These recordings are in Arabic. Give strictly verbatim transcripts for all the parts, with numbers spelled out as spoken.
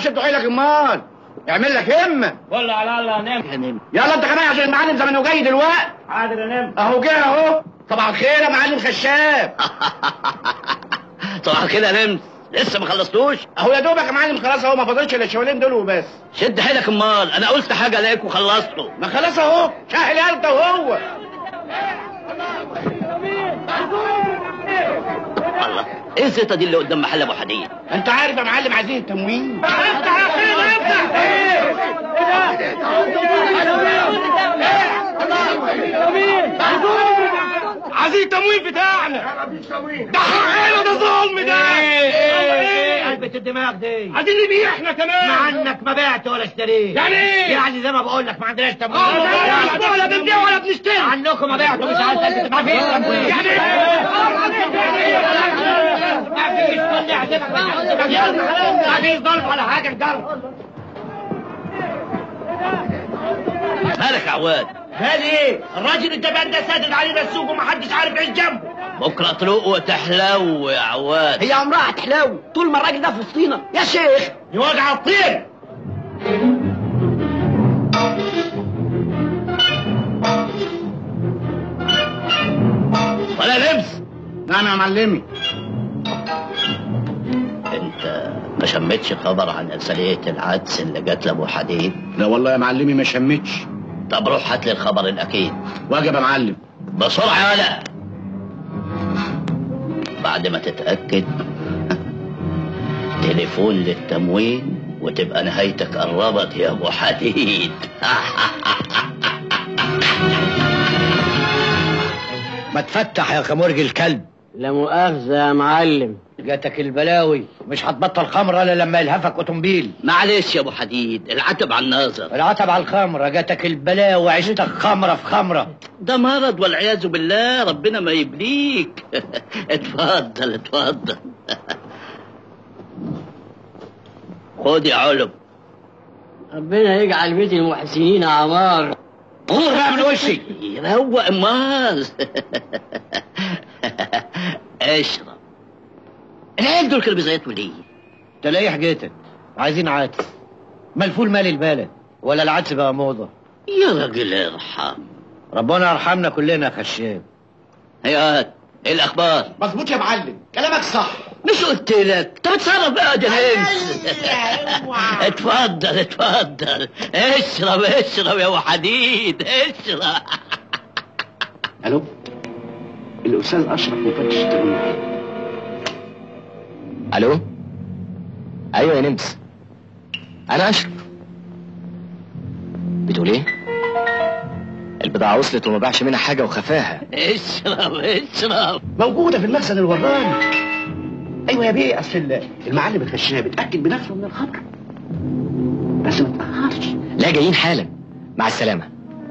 وشد حيلك امال. اعمل لك همه. ولا على الله نام يا نم. يلا انت كمان عشان المعلم زمانه جاي دلوقتي. حاضر يا نم. اهو جه اهو. صباح الخير يا معلم خشاب. صباح الخير يا نمس. لسه ما خلصتوش؟ اهو يا دوبك يا معلم خلاص اهو، ما فاضلش الا الشوالين دول وبس. شد حيلك امال، انا قلت حاجه عليك وخلصته. ما خلاص اهو، شاهل انت وهو. الله، ايه الزيطه دي اللي قدام محل ابو حديد؟ انت عارف يا معلم عايزين التموين. افتح يا اخي افتح. ايه عايزين التموين بتاعنا. ده حقنا، ده ظلم ده. ايه قلبة الدماغ دي؟ عايزين نبيع احنا كمان. مع انك ما بعت ولا اشتريت. يعني ايه؟ يعني زي ما بقول لك ما عندناش تموين. اه ولا بنبيع ولا بنشتري. عنكم ما بعتوا مش عارف انت ما فيش تموين. يعني ايه؟ ما فيش كل يعزمك ما فيش ضرب ولا حاجه ضرب. مالك يا عواد؟ مال ايه؟ الراجل الجبان ده سادد علينا السوق ومحدش عارف ايش جنبه. بكره طلوق وتحلو يا عواد. هي عمرها هتحلو طول ما الراجل ده في وسطينا يا شيخ. يوجع الطين. ولا لمس. نعم يا معلمي. انت ما شمتش خبر عن ارساليه العدس اللي جات لابو حديد؟ لا والله يا معلمي ما شمتش. طب روح هات لي الخبر الاكيد. واجب يا معلم. بسرعه يالا. بعد ما تتاكد تليفون للتموين وتبقى نهايتك قربت يا ابو حديد. ما تفتح يا خمرج الكلب. لا مؤاخذة يا معلم. جاتك البلاوي، مش هتبطل خمرة الا لما يلهفك اوتومبيل. معلش يا ابو حديد، العتب على الناظر. العتب على الخمرة، جاتك البلاوي عشتك خمرة في خمرة. ده مرض والعياذ بالله، ربنا ما يبليك. اتفضل اتفضل. خد يا علم. ربنا يجعل بيت المحسنين عمار. غور بقى من وشي. روق امال. اشرب. العيال دول كانوا بيزيطوا ليه؟ تلاقي حاجتك عايزين عدس. ما الفول مال البلد ولا العدس بقى موضة. يا راجل ارحم. ربنا يرحمنا كلنا يا خشاب. هيات ايه الاخبار؟ مظبوط يا معلم، كلامك صح. مش قلت لك؟ طب اتصرف بقى يا جنيس. اتفضل اتفضل اشرب اشرب يا ابو حديد اشرب. الو، الاستاذ اشرف مفتش التموين. الو، ايوه يا نمس، انا اشرف. بتقول ايه؟ البضاعة وصلت وما باعش منها حاجة وخفاها. اشرب اشرب. موجوده في المخزن الوراني. ايوه يا بيه، اصل المعلم الخشاب اتاكد بنفسه من الخبر، بس ما تاخرش. لا جايين حالا، مع السلامة.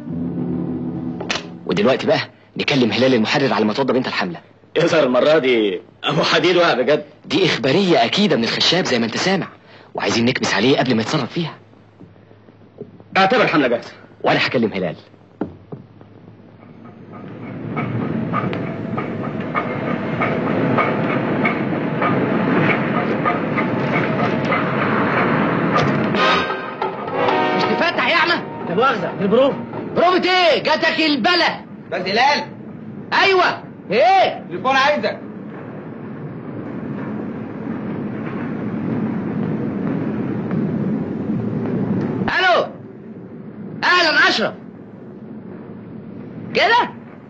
ودلوقتي بقى نكلم هلال المحرر على ما توضى بنت الحملة. يظهر المرة دي ابو حديد وقع بجد. دي اخبارية اكيدة من الخشاب زي ما انت سامع، وعايزين نكبس عليه قبل ما يتصرف فيها. اعتبر الحملة جاهزة. وانا هكلم هلال. مش تفتح يا اعمى. لا مؤاخذة البروف. بروفة ايه؟ جاتك البلا. بس هلال. ايوه ايه؟ تليفون عايزك. الو، اهلا اشرف. كده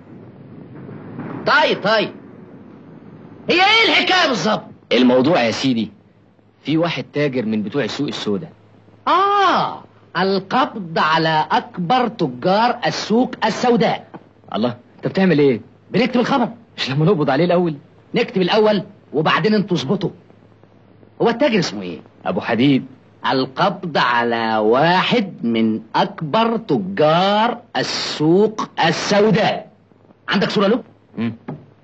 طيب طيب. هي ايه الحكايه بالظبط؟ الموضوع يا سيدي، في واحد تاجر من بتوع السوق السوداء. اه، القبض على اكبر تجار السوق السوداء. الله، انت بتعمل ايه؟ بنكتب الخبر. مش لما نقبض عليه الاول؟ نكتب الاول وبعدين انتوا اظبطوا. هو التاجر اسمه ايه؟ ابو حديد. القبض على واحد من اكبر تجار السوق السوداء. عندك صورة له؟ مم.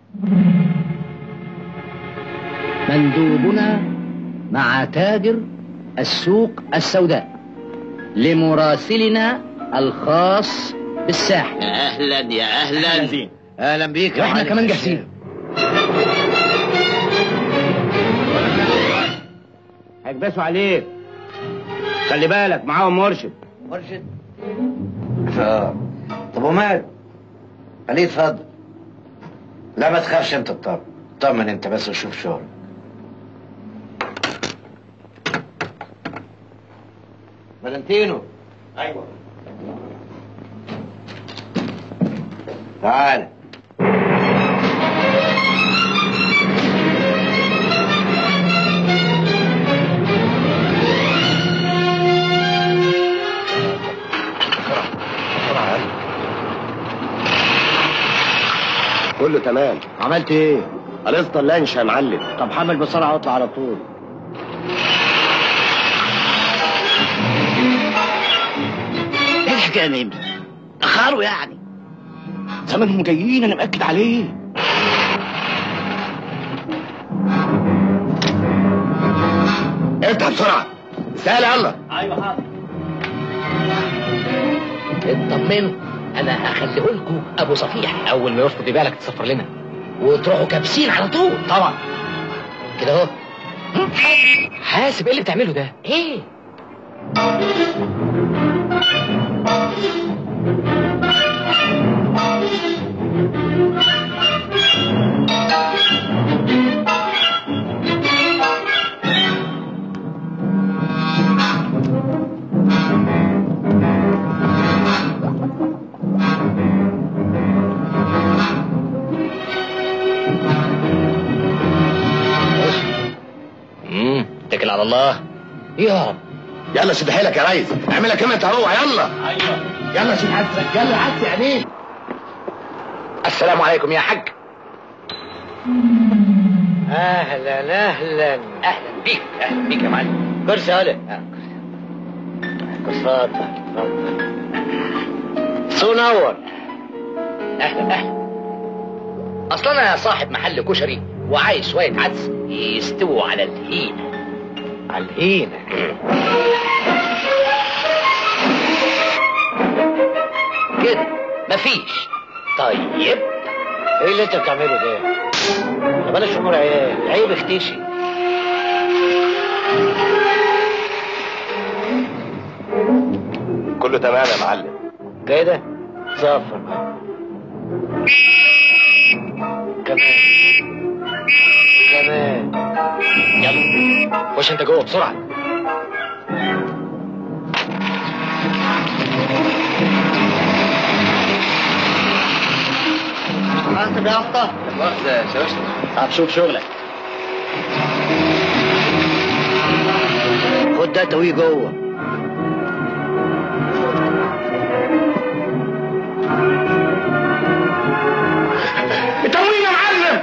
مندوبنا مع تاجر السوق السوداء لمراسلنا الخاص بالساحل. اهلا يا اهلا. اهلا بيك. واحنا كمان جاهزين. هيكبسوا عليك. خلي بالك معاهم مرشد. مرشد؟ اه طب ومال؟ خليه يتفضل. لا ما تخافش انت، اطمن اطمن انت بس وشوف شغلك. فالنتينو. ايوه. تعال. كله تمام. عملت ايه؟ قلصت اللانش يا معلم. طب حمل بسرعه واطلع على طول. ايه الحكايه يا نمر؟ اخروا يعني؟ زمانهم جايين انا مأكد عليه. افتح بسرعه. سهل يلا. ايوه حاضر. اطمنوا انا هخليه لكم ابو صفيح. اول ما يرفض يبيع لك تصفر لنا وتروحوا كابسين على طول. طبعا. كده اهو. حاسب ايه اللي بتعمله ده؟ ايه؟ امم اتكل على الله. يا يلا شد حيلك يا ريس. اعملها كما انت هو. يلا. ايوه. يلا شد حيلك. يلا عدي عينيك. السلام عليكم يا حاج. اهلا اهلا اهلا بيك. اهلا بيك يا معلم. كرسي هلا. اتفضل اتفضل. سو نور. اهلا اهلا. اصلا انا صاحب محل كشري وعايز شويه عدس يستووا على الهينه. على الهينه. كده مفيش. طيب ايه اللي انت بتعمله ده؟ ما بلاش امور عيال، عيب اختشي. كله تمام يا معلم. كده صفر بقى. كمان كمان. يلا خش انت جوه بسرعه. حاسب يا اسطى. واخده يا شوشت. طب شوف شغلك. خد ده تويه جوه. التموين يا معلم.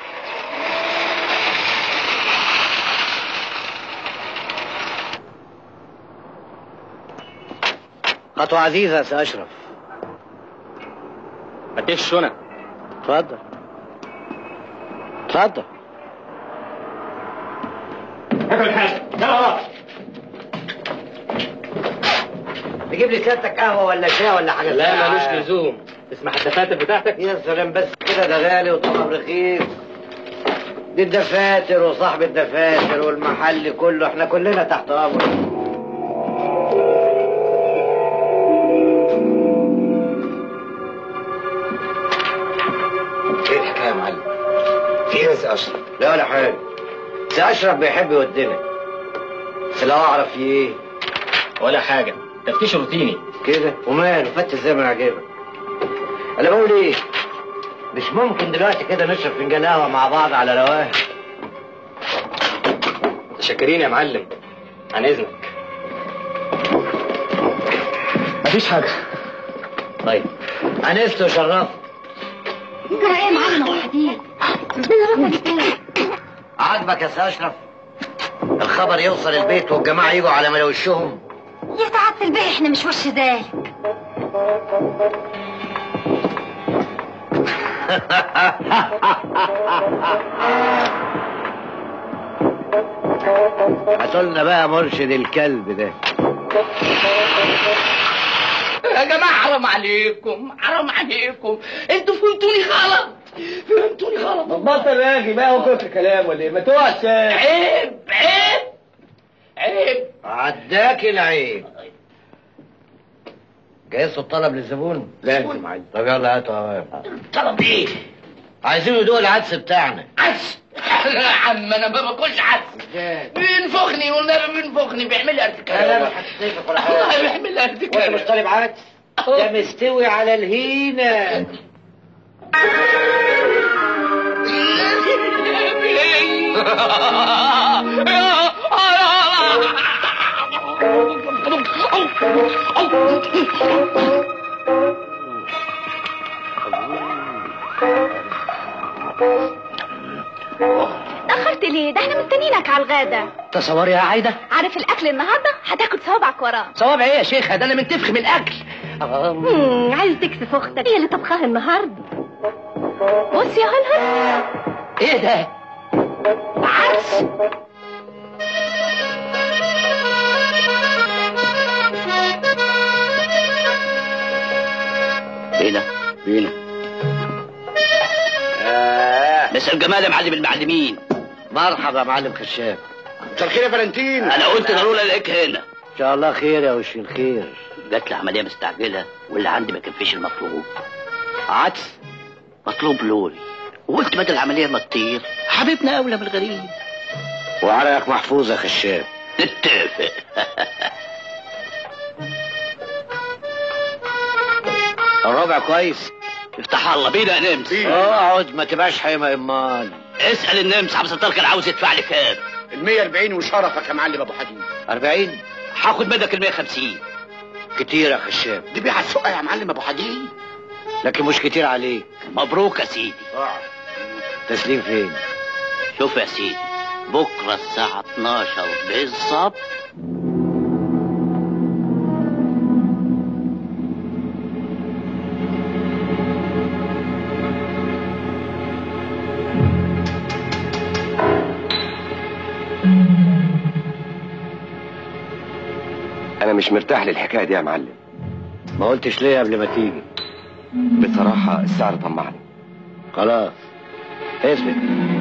خطوة عزيزة يا سي أشرف. ما تديش الشنط. اتفضل اتفضل. اكل حاجه. يلا تجيب لي سيادتك قهوة ولا شاي ولا حاجة؟ لا ملوش لزوم. تسمح الدفاتر بتاعتك؟ يا سلام بس كده، ده غالي وطلب رخيص. دي الدفاتر وصاحب الدفاتر والمحل كله، احنا كلنا تحت امرك. ايه الحكايه يا معلم؟ في ايه يا سي اشرف؟ لا ولا حاجة. سي أشرف بيحب يودنا، بس لو أعرف في إيه. ولا حاجه، تفتيش روتيني كده وماله، فتش زي ما يعجبك. أنا بقول إيه؟ مش ممكن دلوقتي كده نشرب فنجان قهوة مع بعض على رواق؟ متشكرين يا معلم، عن اذنك. مفيش حاجه. طيب أنست وشرفت. يجرى ايه يا معلم ابو حديد؟ ربنا ربك ايه؟ عاجبك يا سي أشرف؟ الخبر يوصل البيت والجماعة يجوا على ملا وشهم. يا سعادة البيه احنا مش وش ذلك. هاتولنا بقى مرشد الكلب ده. يا جماعه حرام عليكم، حرام عليكم، انتوا فهمتوني غلط، فهمتوني غلط. بطل راجي بقى وكتر كلام ولا ايه؟ ما تقعد ساكت. عيب عيب عيب. عداك العيب. جهزتوا الطلب للزبون؟ لازم يا معلم. طب يلا هاتوا اوام. طلب ايه؟ عايزين يدوق العدس بتاعنا. عدس؟ يا عم انا ما باكلش عدس. بينفخني والنبي بينفخني، بيعمل لي ارتكاز. لا لا مش هتتنفخ ولا حاجه. بيعمل لي ارتكاز. وانت مش طالب عدس؟ ده مستوي على الهينه. اتأخرت ليه؟ ده احنا مستنيينك على الغدا. تصوري يا عايده، عارف الاكل النهارده هتاكل صوابعك وراه. صوابع ايه يا شيخه؟ ده انا منتفخ من الاكل. امم عايز تكسف اختك، هي اللي طبخاها النهارده. بص يا هلهل. ايه ده؟ عدس. بينا بينا آه. مساء الجمال يا معلم المعلمين. مرحبا يا معلم خشاب. مساء الخير يا فالنتين. انا قلت ضروري الاقيك هنا. ان شاء الله خير يا وش الخير. جات لي عمليه مستعجله واللي عندي ما كفيش المطلوب. عدس مطلوب لوري، وقلت بدل العمليه ما تطير حبيبنا اولى بالغريب. وعرقك محفوظ يا خشاب. نتفق. الربع كويس. افتح الله بينا يا نمس. اقعد ما تبقاش حيمه امال. اسال النمس عم ستار كان عاوز يدفع لي كام؟ ال مية واربعين وشرفك يا معلم ابو حديد. أربعين هاخد منك ال مية وخمسين. كتير يا خشاب. دي بيع السوق يا معلم ابو حديد. لكن مش كتير عليك. مبروك يا سيدي. تسليم فين؟ شوف يا سيدي، بكره الساعه اتناشر بالظبط أنا مش مرتاح للحكاية دي يا معلم. ما قلتش ليه قبل ما تيجي؟ بصراحة السعر طمعني. خلاص اثبت.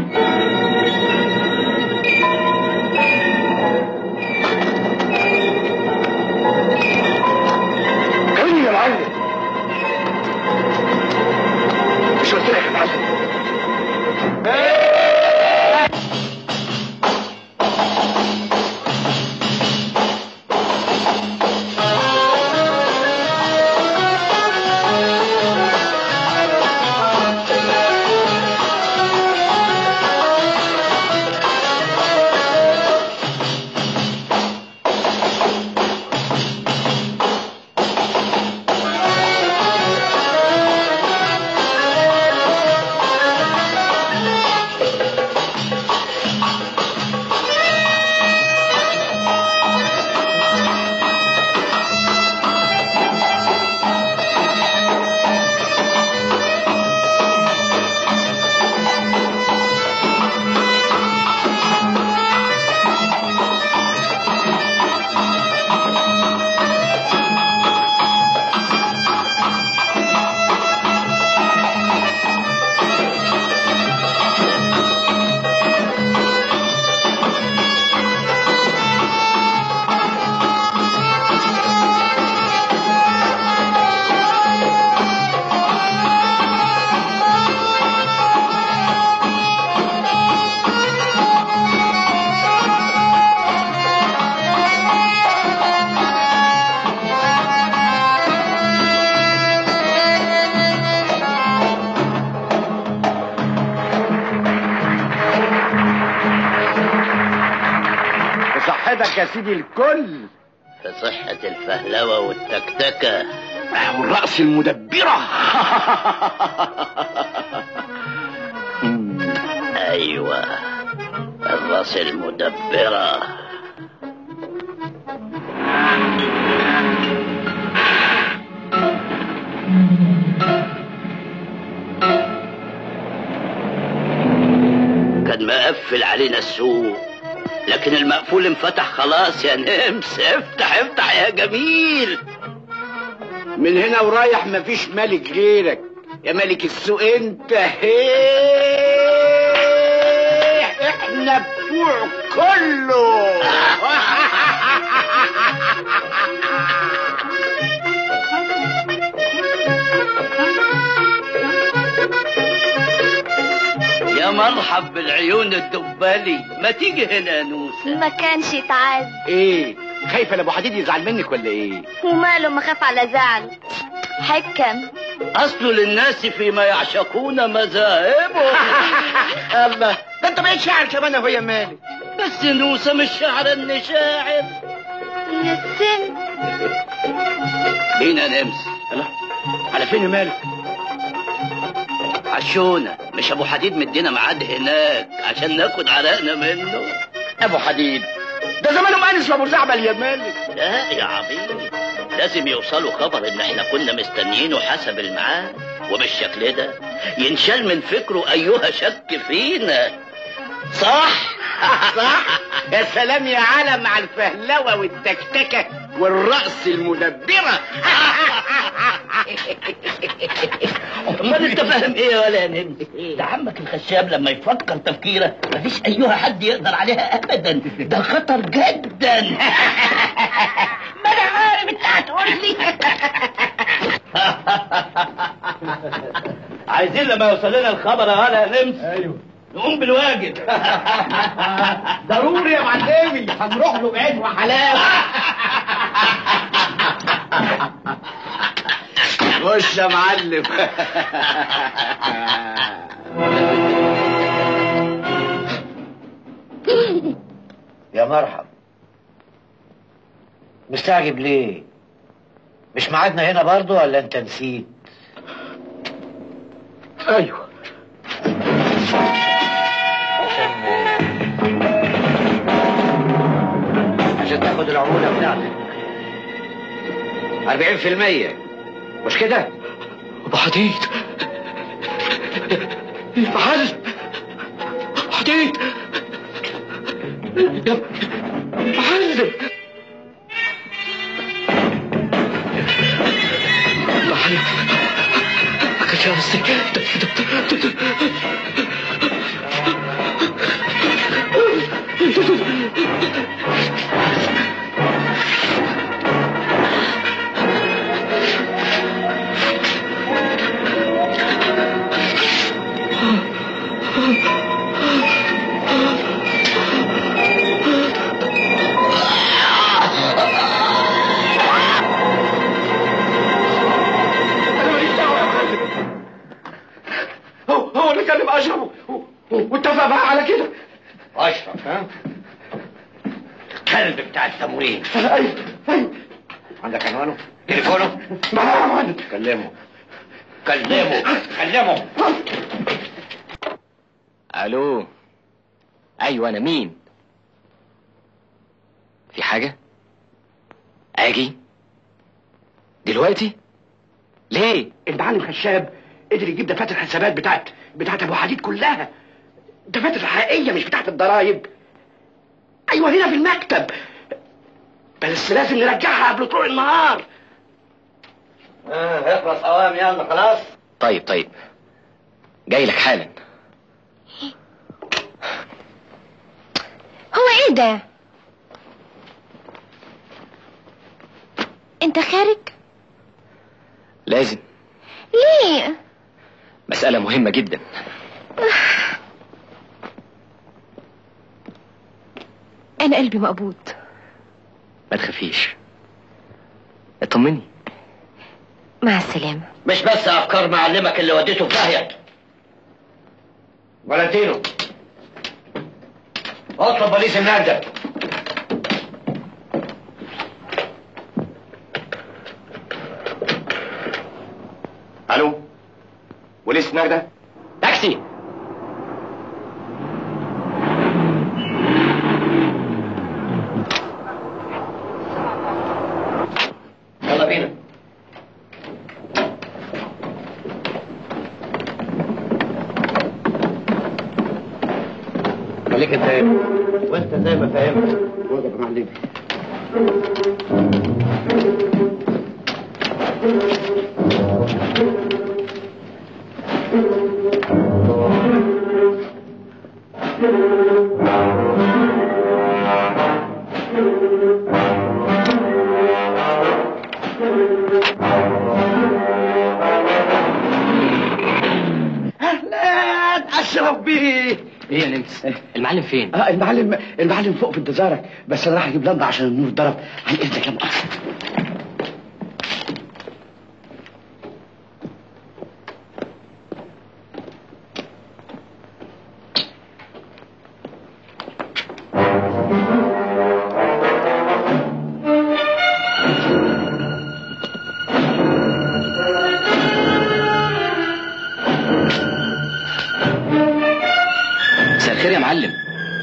كريم يا معلم. مش قلت لك يا معلم؟ صحتك يا سيدي الكل. في صحة الفهلوة والتكتكة والرأس المدبرة. أيوة الرأس المدبرة. كان مقفل علينا السوق، لكن المقفول انفتح خلاص يا نمس. افتح افتح يا جميل. من هنا ورايح مفيش ملك غيرك يا ملك السوق انت. احنا بتوع كله. مرحب بالعيون الدبالي، ما تيجي هنا يا نوسة. ما كانش يتعاد. ايه خايفه لابو حديد يزعل منك ولا ايه؟ وماله ما خاف على زعل. حكم اصل للناس فيما يعشقون مذاهبهم. الله، ده انت بقيت شاعر كمان يا مالك. بس نوسة مش شاعر اني شاعر. نسم بينا نمس. على فين يا مالك؟ عشونا، مش ابو حديد مدينا ميعاد هناك عشان ناخد عرقنا منه. ابو حديد ده زمانه مانس لابو زعبل يا مالك. لا يا عبيد، لازم يوصلوا خبر ان احنا كنا مستنيينه حسب الميعاد، وبالشكل ده ينشال من فكره ايها شك فينا. صح صح. يا سلام يا عالم على الفهلوه والتكتكه والرقص المدبره. امال انت فاهم ايه ولا نمس؟ ده عمك الخشاب لما يفكر تفكيره مفيش ايها حد يقدر عليها ابدا، ده خطر جدا. ما انا عارف انت هتقول لي. عايزين لما يوصل لنا الخبر يا هلا يا نمس. ايوه نقوم بالواجب. ضروري يا معلمي، هنروح له بعيد وحلاوه. خش يا معلم. يا مرحب. مستعجب ليه؟ مش ميعادنا هنا برضو ولا انت نسيت؟ ايوه عشان تاخد العمولة بتاعتك أربعين في المية، مش كده؟ ابو حديد المحل. حديد يا معلم. معلم ما كانش قصدي. هو اللي كلم اشرف واتفق بقى على كده. اشرف ها؟ الكلب بتاع التموين. ايوه ايوه. عندك عنوانه؟ تليفونه؟ معايا يا معلم. كلمه كلمه كلمه. الو. ايوه انا مين؟ في حاجة؟ اجي دلوقتي؟ ليه؟ المعلم خشاب قدر يجيب دفاتر الحسابات بتاعت بتاعت ابو حديد كلها، دفاتر حقيقيه مش بتاعت الضرايب. ايوه هنا في المكتب، بس لازم نرجعها قبل طلوع النهار. اه اخلص اوام يلا خلاص. طيب طيب جاي لك حالا. هو ايه ده؟ انت خارج؟ لازم. ليه؟ مسألة مهمة جدا. انا قلبي مقبوض. ما تخافيش، اطمني. مع السلامة. مش بس افكار معلمك اللي وديته في داهيه. فالنتينو اطلب بوليس النجدة. الو بوليس نجدة. تاكسي. يلا بينا. خليك انت ايه وانت زي ما فهمت. واجب يا معلم. اشرف بيه. ايه يا نمس؟ المعلم فين؟ اه المعلم المعلم فوق في انتظارك، بس انا راح اجيب لمبه عشان النور ضرب. عن اذنك يا مؤاخذة. مساء الخير يا معلم.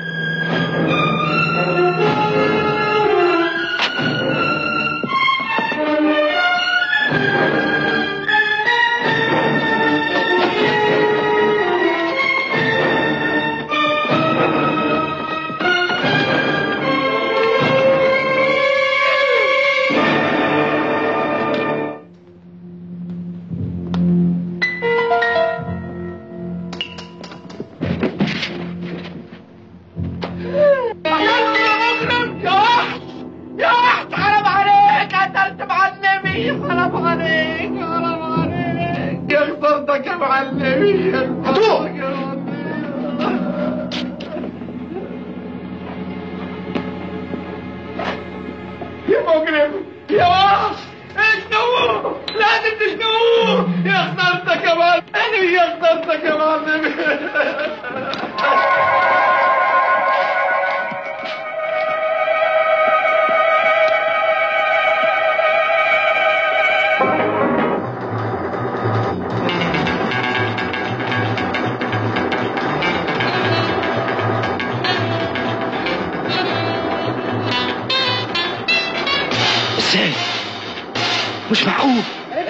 ازاي؟ مش معقول.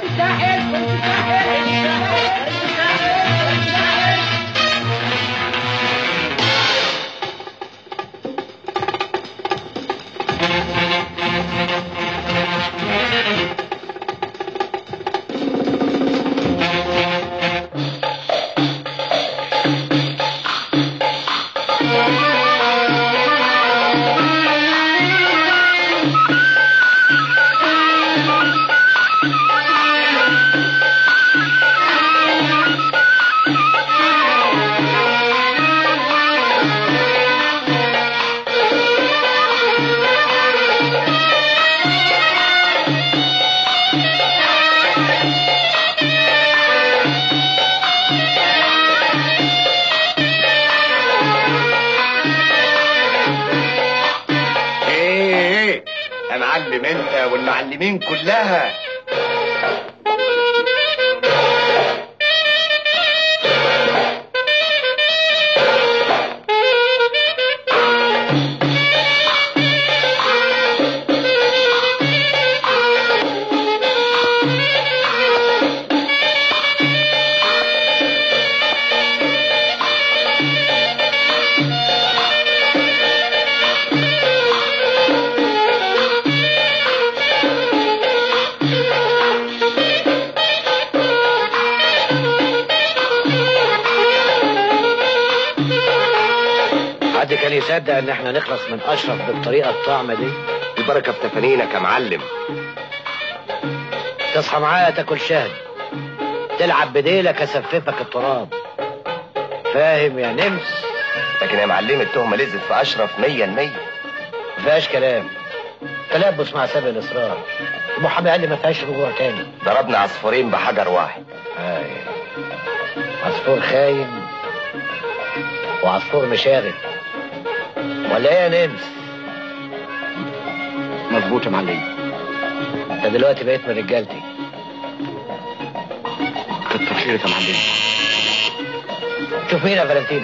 معلم انت والمعلمين كلها. حد كان يصدق ان احنا نخلص من اشرف بالطريقه الطعمه دي؟ البركه في تفانينك يا معلم. تصحى معايا تاكل شهد، تلعب بديلك اسففك التراب، فاهم يا نمس؟ لكن يا معلم التهمه لزت في اشرف مية المية. مفيهاش كلام، تلبس مع سبب الاصرار. المحامي قال لي ما فيهاش رجوع تاني. ضربنا عصفورين بحجر واحد. اي عصفور خاين وعصفور مشاغب، ولا ايه يا نمس؟ مظبوط يا معلم. انت دلوقتي بقيت من رجالتي. كتر خيرك يا معلم. شوف مين يا فالنتينو.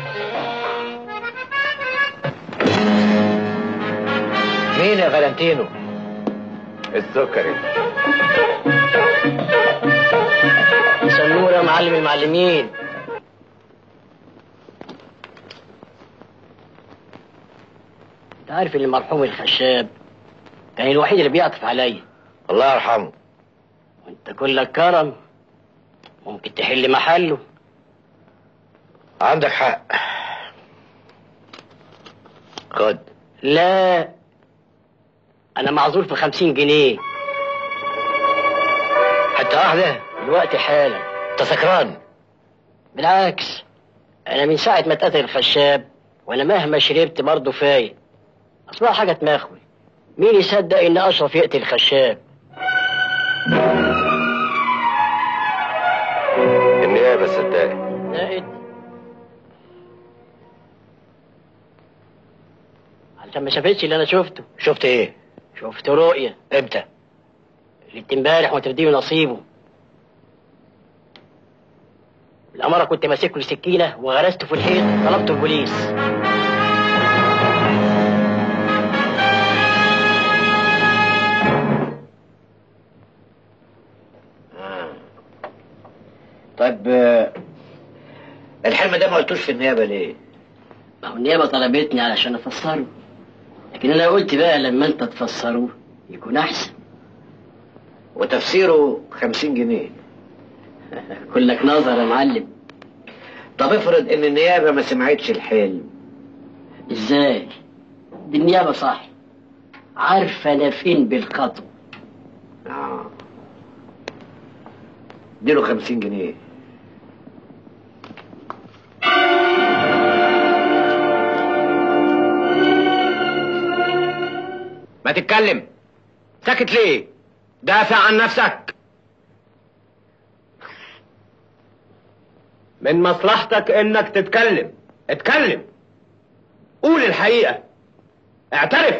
مين يا فالنتينو؟ السكري. سنور يا معلم المعلمين. انت عارف ان المرحوم الخشاب كان الوحيد اللي بيعطف عليا. الله يرحمه. وانت كلك كرم، ممكن تحل محله. عندك حق. خد. لا، انا معذور في خمسين جنيه. حتى واحدة؟ دلوقتي حالا. انت سكران؟ بالعكس، انا من ساعه ما اتقتل الخشاب وانا مهما شربت برضه فايق. اصلها حاجه تمخول. مين يصدق ان اشرف يقتل الخشاب؟ النيابه صدقت. زائد علشان ما شافتش اللي انا شفته. شفت ايه؟ شفت رؤيه امتى؟ اللي امبارح وترديه نصيبه. الأمارة كنت ماسك له سكينة وغرسته في الحيط. طلبت البوليس. آه. طيب آه، الحلم ده ما قلتوش في النيابة ليه؟ ما هو النيابة طلبتني علشان أفسره، لكن أنا قلت بقى لما أنت تفسره يكون أحسن. وتفسيره خمسين جنيه. كلك نظر يا معلم. طب افرض ان النيابة ما سمعتش الحلم. ازاي؟ دي النيابة صح، عارفة انا فين بالخطوة. اه اديله خمسين جنيه. ما تتكلم، ساكت ليه؟ دافع عن نفسك. من مصلحتك انك تتكلم، اتكلم، قول الحقيقة، اعترف.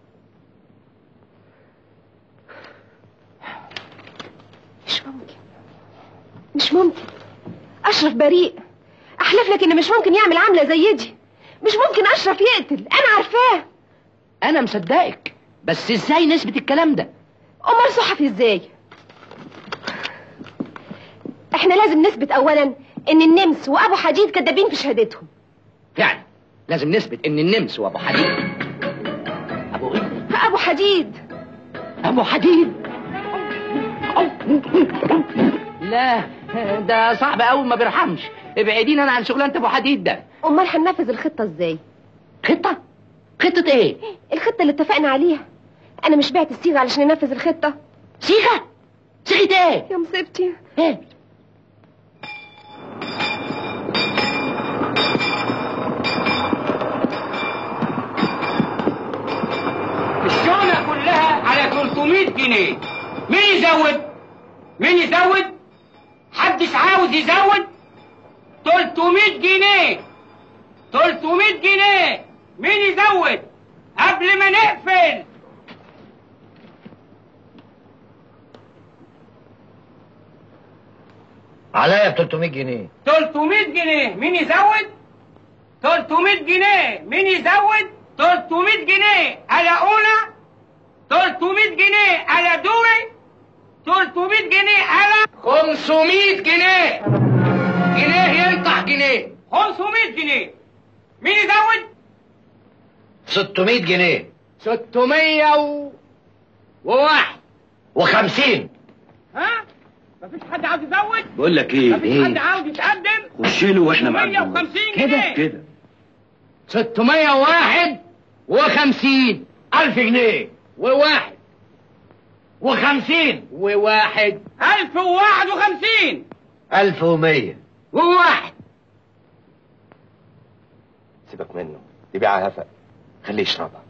مش ممكن، مش ممكن. أشرف بريء. أحلف لك إن مش ممكن يعمل عملة زي دي. مش ممكن أشرف يقتل، أنا عارفاه. أنا مصدقك، بس إزاي نثبت الكلام ده؟ أمال صحفي إزاي؟ إحنا لازم نثبت أولاً إن النمس وأبو حديد كدابين في شهادتهم. يعني لازم نثبت إن النمس وأبو حديد. أبو إيه؟ أبو حديد. أبو حديد؟ لا ده صعب أوي، ما بيرحمش. ابعدين أنا عن شغلانة أبو حديد ده. أمال هننفذ الخطة إزاي؟ خطة؟ خطة إيه؟ الخطة اللي اتفقنا عليها. أنا مش بعت الصيغة علشان ننفذ الخطة. صيغة؟ صيغة إيه؟ يا مصيبتي. إيه؟ الشغلة كلها على ثلاثمية جنيه. مين يزود؟ مين يزود؟ حدش عاوز يزود؟ ثلاثمية جنيه. ثلاثمية جنيه. مين يزود؟ قبل ما نقفل. عليا ب ثلاثمية جنيه. ثلاثمية جنيه. مين يزود؟ ثلاثمية جنيه. مين يزود؟ ثلاثمية جنيه على أولى. ثلاثمية جنيه على دوري. ثلاثمية جنيه على خمسمية جنيه. جنيه ينطح جنيه. خمسمية جنيه. مين يزود؟ ستمية جنيه. ستمية و... وواحد. وخمسين. ها؟ مفيش حد عاوز يزود؟ بقول لك إيه؟ مفيش حد عاوز يتقدم؟ خش له وإحنا ستمية معانا وخمسين كده جنيه. كده. ستمية وواحد وخمسين. ألف جنيه. وواحد. وخمسين. وواحد. ألف وواحد وخمسين. ألف ومية. وواحد. سيبك منه، دي بيعة هفق، خليه يشربها.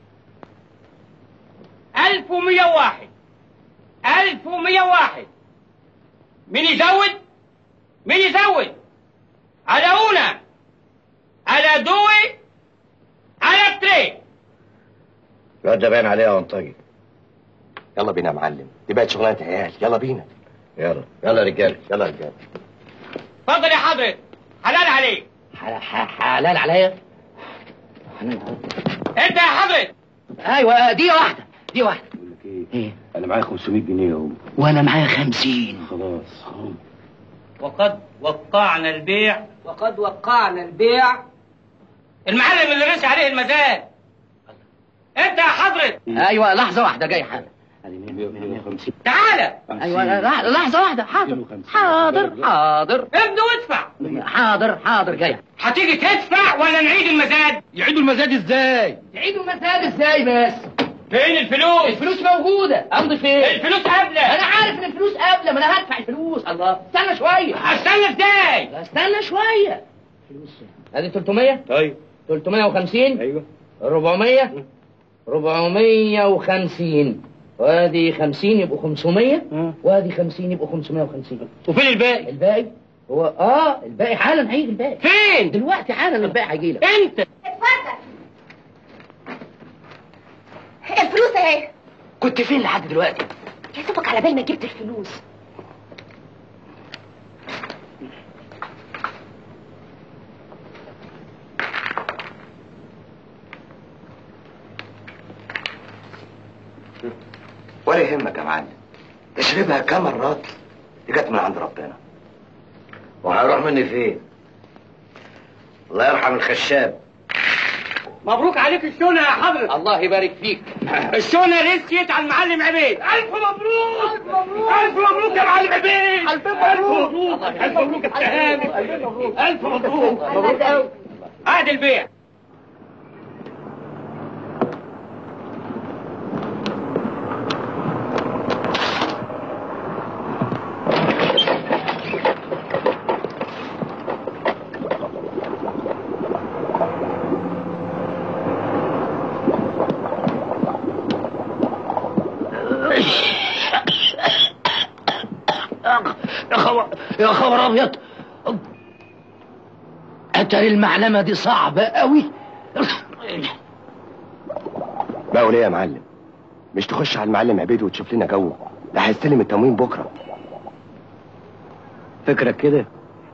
ألف ومية وواحد. ألف ومية وواحد. مين يزود؟ مين يزود؟ على أونا. على دوي. على تري. الواد ده باين عليه أونطاجي. يلا بينا يا معلم، دي بقت شغلانة عيال. يلا بينا. يلا يلا يا رجالة. يلا يا رجاله. اتفضل يا حضرتك، حلال عليك. حلال عليا؟ انت يا حضرتك. ايوه دي واحده دي واحده. بقول لك ايه؟ ايه؟ انا معايا خمسمية جنيه اهو. وانا معايا خمسين. خلاص. وقد وقعنا البيع. وقد وقعنا البيع. المعلم اللي رسي عليه المزاد. انت يا حضرتك. ايوه لحظه واحده جاي حالا. مية وخمسين. تعالى. ايوه لحظه واحده. حاضر حاضر حاضر. ابدا وادفع. حاضر حاضر جاي. هتيجي تدفع ولا نعيد المزاد؟ يعيدوا المزاد ازاي؟ يعيدوا المزاد ازاي بس؟ فين الفلوس؟ الفلوس موجوده. امضي فين؟ الفلوس قابله. انا عارف ان الفلوس قابله، ما انا هدفع الفلوس. الله استنى شويه. استنى ازاي؟ استنى شويه. فلوس. ادي ثلاثمية. ايوه. ثلاثمية وخمسين. ايوه. أربعمية. أربعمية وخمسين. وادي خمسين يبقوا خمسمية. وادي خمسين يبقوا خمسمية وخمسين. وفين الباقي؟ الباقي هو اه الباقي حالا هيجي. الباقي فين؟ دلوقتي حالا الباقي هيجي لك. انت اتفضل. الفلوس اهي. كنت فين لحد دلوقتي؟ يا دوبك على بال ما جبت الفلوس. ولا يهمك يا معلم، اشربها كام مرات، دي جت من عند ربنا. وهيروح مني فين؟ الله يرحم الخشاب. مبروك عليك الشونه يا حضرة. الله يبارك فيك. الشونه رسيت على المعلم عبيد. الف مبروك. الف مبروك. الف مبروك يا معلم عبيد. الف مبروك. الف مبروك التهاني. الف مبروك. مبروك قوي. عقد البيع. يا خبر يا خبر ابيض. اتاري المعلمه دي صعبه قوي. بقول ايه يا معلم؟ مش تخش على المعلم عبيد وتشوف لنا جو؟ ده هيستلم التموين بكره. فكرك كده؟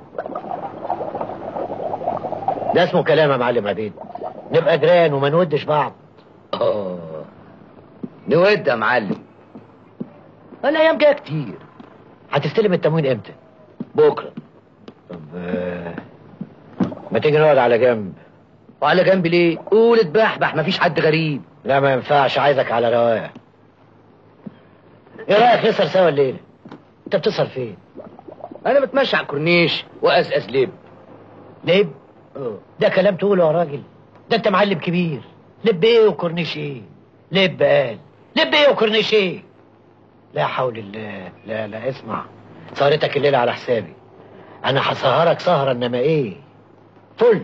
ده اسمه كلام يا معلم عبيد. نبقى جيران وما نودش بعض. اه نود يا معلم. الايام جايه كتير. هتستلم التموين امتى؟ بكره. طب آه، ما تيجي نقعد على جنب. وعلى جنب ليه؟ قول اتبحبح، مفيش حد غريب. لا ما ينفعش، عايزك على رواقه. ايه رايك نسهر سوا الليله؟ انت بتسهر فين؟ انا بتمشى على الكورنيش واسقس لب. لب؟ ده كلام تقوله يا راجل؟ ده انت معلم كبير. لب ايه وكورنيش ايه؟ لب قال لب ايه وكورنيش ايه؟ لا حول الله. لا لا اسمع، سهرتك الليله على حسابي. انا هسهرك سهره انما ايه؟ فل.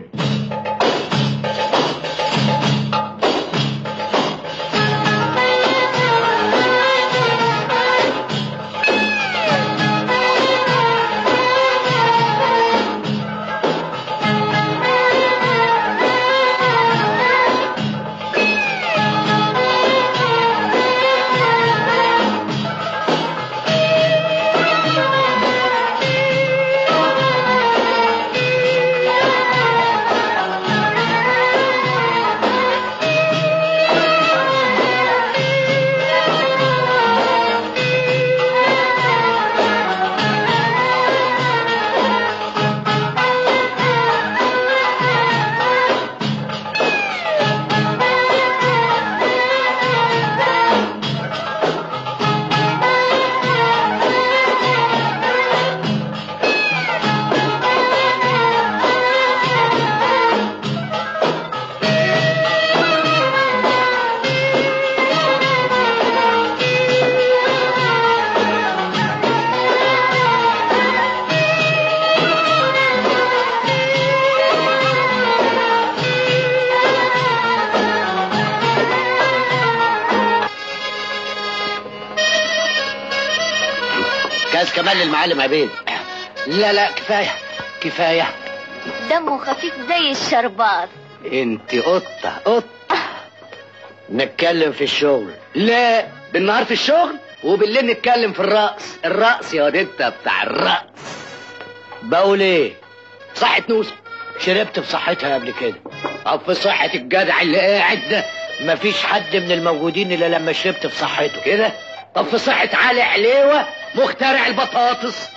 كاس كمان للمعلم عبيد. لا لا كفايه كفايه. دمه خفيف زي الشربات. انت قطه قطه. نتكلم في الشغل. لا بالنهار في الشغل وبالليل نتكلم في الرقص. الرقص يا واد انت بتاع الرقص. بقول ايه؟ صحة نوسة شربت بصحتها قبل كده. طب في صحة الجدع اللي قاعد ده مفيش حد من الموجودين الا لما شربت في صحته كده. طب في صحة علي عليوة مخترع البطاطس.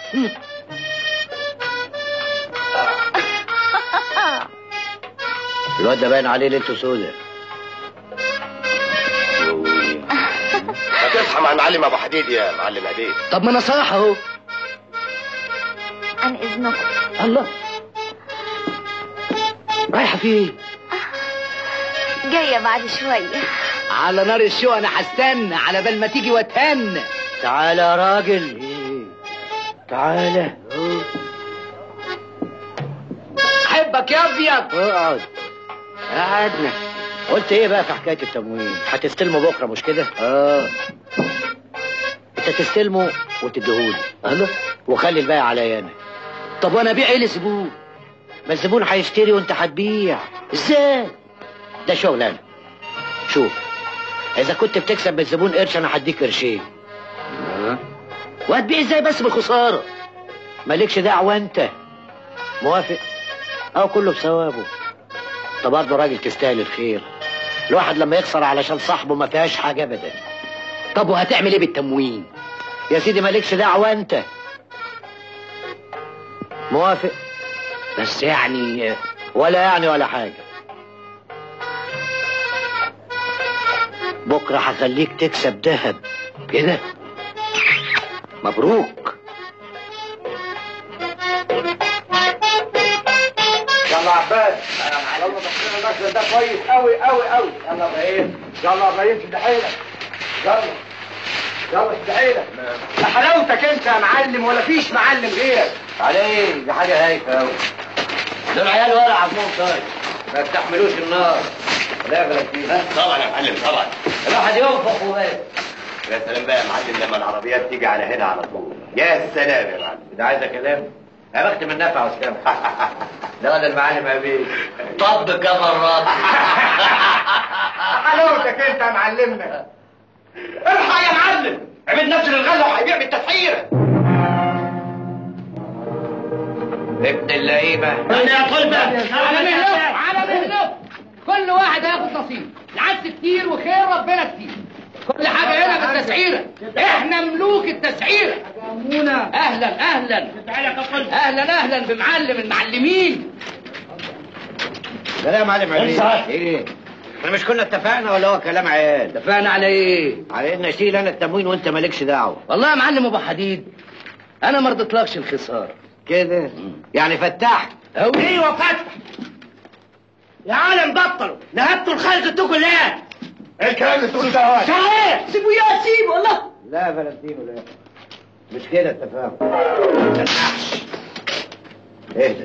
الواد ده باين عليه ليلته سودة. ما تصحى مع المعلم ابو حديد يا معلم عبيد. طب ما انا صاح اهو. عن اذنكم. الله رايحة فين؟ جاية بعد شوية. على نار الشو انا هستنى على بال ما تيجي واتهنى. تعالى يا راجل. تعالى. احب قلبك يا ابيض. اقعد. قعدنا. قلت ايه بقى في حكايه التموين؟ هتستلمه بكره مش كده؟ اه. انت تستلمه وتديهولي. الله. وخلي الباقي عليا انا. طب وانا ابيع ايه للزبون؟ ما الزبون هيشتري وانت هتبيع. ازاي؟ ده شغل انا. شوف، اذا كنت بتكسب من الزبون قرش انا هديك قرشين. اه. وهتبيع ازاي بس بالخساره؟ مالكش دعوه انت. موافق؟ او كله بثوابه. انت برضه راجل تستاهل الخير. الواحد لما يخسر علشان صاحبه ما فيهاش حاجه ابدا. طب وهتعمل ايه بالتموين؟ يا سيدي مالكش دعوه انت. موافق؟ بس يعني ولا يعني ولا حاجه. بكره هخليك تكسب ذهب. كده؟ مبروك. يلا عباس، يلا بصينا المشهد ده كويس قوي قوي قوي. يلا يا ابراهيم، يلا يا ابراهيم شد حيلك. يلا يلا شد حيلك. يا حلاوتك انت يا معلم، ولا فيش معلم غيرك. عليه دي حاجه هايفه قوي. دول عيال ولا عظمهم طاير. ما يستحملوش النار. لا بلا فيه. طبعا يا معلم طبعا. الواحد ينفخ وبس. يا سلام بقى يا معلم لما العربيات تيجي على هنا على طول. يا سلام يا معلم. ده عايزه كلام. يا بخت من نفع وسلام. ده ده المعلم ابي. طب كم مرات. حلاوتك انت يا معلمنا. الحق يا معلم، عمل نفس الغله وهيبيع بالتسعيره. ابن اللعيبه. يا طلبه على مهله على مهله. كل واحد هياخد نصيب. العكس كتير وخير ربنا كتير. كل حاجه هنا بالتسعيره. احنا ملوك التسعيره. اهلا اهلا اهلا اهلا بمعلم المعلمين. لا يا معلم عبيد. ايه؟ احنا مش كنا اتفقنا ولا هو كلام عيال؟ اتفقنا على ايه؟ على ان اشيل انا التموين وانت مالكش دعوه. والله يا معلم ابو حديد انا ما رضيتلكش الخساره. كده؟ يعني فتحت. ايوه فتح. يا عالم بطلوا، نهبتوا الخلق انتوا كلها. ايه الكلام اللي بتقوله ده يا تعال سيبوا يا سيبوا والله. لا يا فلسطين لا، مش كده التفاهم. ما تنحش. اهدى.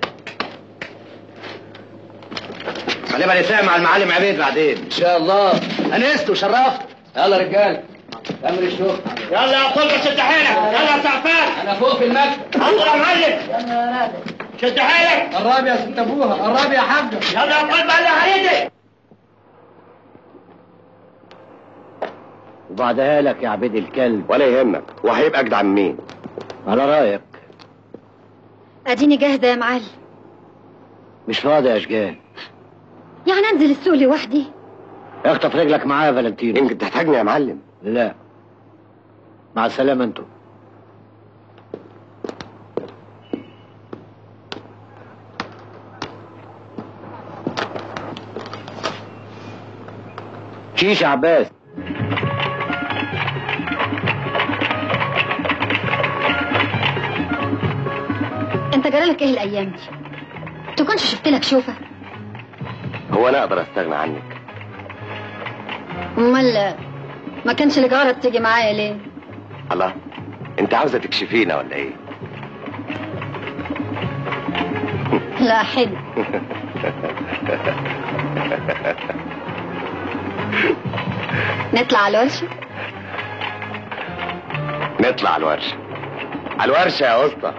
خلينا نتفاهم مع المعلم عبيد بعدين. ان شاء الله. انست وشرفت. يلا رجاله امر الشغل. يلا يا طلبه شد حيلك. يلا يا تعفان. انا فوق في المكتب. يلا يا معلم. شد حيلك. قرب يا ست ابوها، قرب يا حاجه. يلا يا طلبه اللي هريدي. وبعدها لك يا عبيد الكلب. ولا يهمك، وهيبقى اجدع من مين؟ على رايك. اديني جاهزه يا معلم. مش فاضي يا اشجان. يعني انزل السوق لوحدي؟ اخطف رجلك معايا يا فالنتينو. يمكن تحتاجني يا معلم. لا، مع السلامه انتوا. شيش يا عباس. انت جرالك ايه الايام دي؟ تكونش شفت لك شوفه؟ هو انا اقدر استغنى عنك؟ امال ما كانش لجارك تيجي معايا ليه؟ الله، انت عاوزه تكشفينا ولا ايه؟ لا حلو. نطلع على الورشه؟ نطلع على الورشه. على الورشه يا اسطى.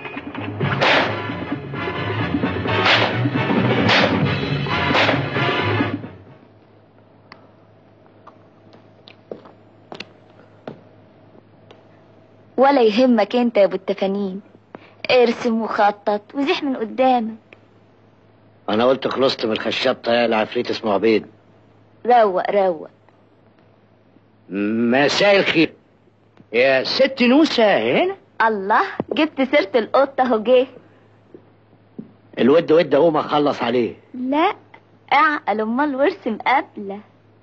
ولا يهمك انت يا ابو التفانين. ارسم وخطط وزيح من قدامك. انا قلت خلصت من الخشاب طيال العفريت اسمه عبيد. روق روق. مساء الخير يا ست نوسة. هنا الله، جبت سيرة القطة اهو جه. الود ود اقوم اخلص عليه. لا اعقل امال وارسم قبله.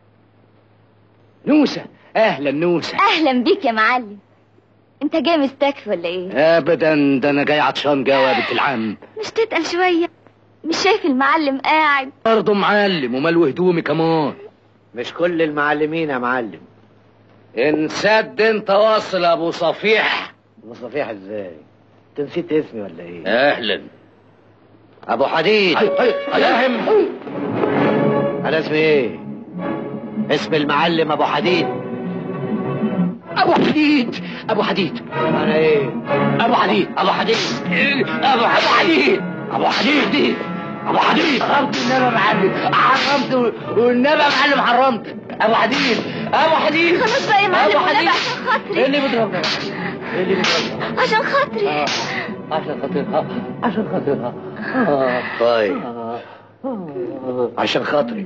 نوسة. اهلا نوسة. اهلا بيك يا معلم. انت جاي مستكفي ولا ايه؟ ابدا، ده انا جاي عطشان جوا يا بنت العم. مش تتقل شويه؟ مش شايف المعلم قاعد؟ برضه معلم وماله هدومي كمان. مش كل المعلمين يا معلم. انسد انت واصل يا ابو صفيح. ابو صفيح ازاي؟ انت نسيت اسمي ولا ايه؟ اهلا. ابو حديد. فاهم؟ انا اسمي ايه؟ اسم المعلم ابو حديد. ابو حديد ابو حديد. انا ايه؟ ابو حديد ابو حديد. ابو حديد ابو حديد ابو حديد. حرمت النبي معلم، حرمت والنبي معلم حرمت. ابو حديد ابو حديد. خلاص بقى يا معلم، ابو حديد. عشان خاطري. ايه اللي بيضربك؟ ايه اللي بيضربك؟ عشان خاطري. آه. عشان خاطرها عشان خاطرها. آه. طيب عشان خاطرك.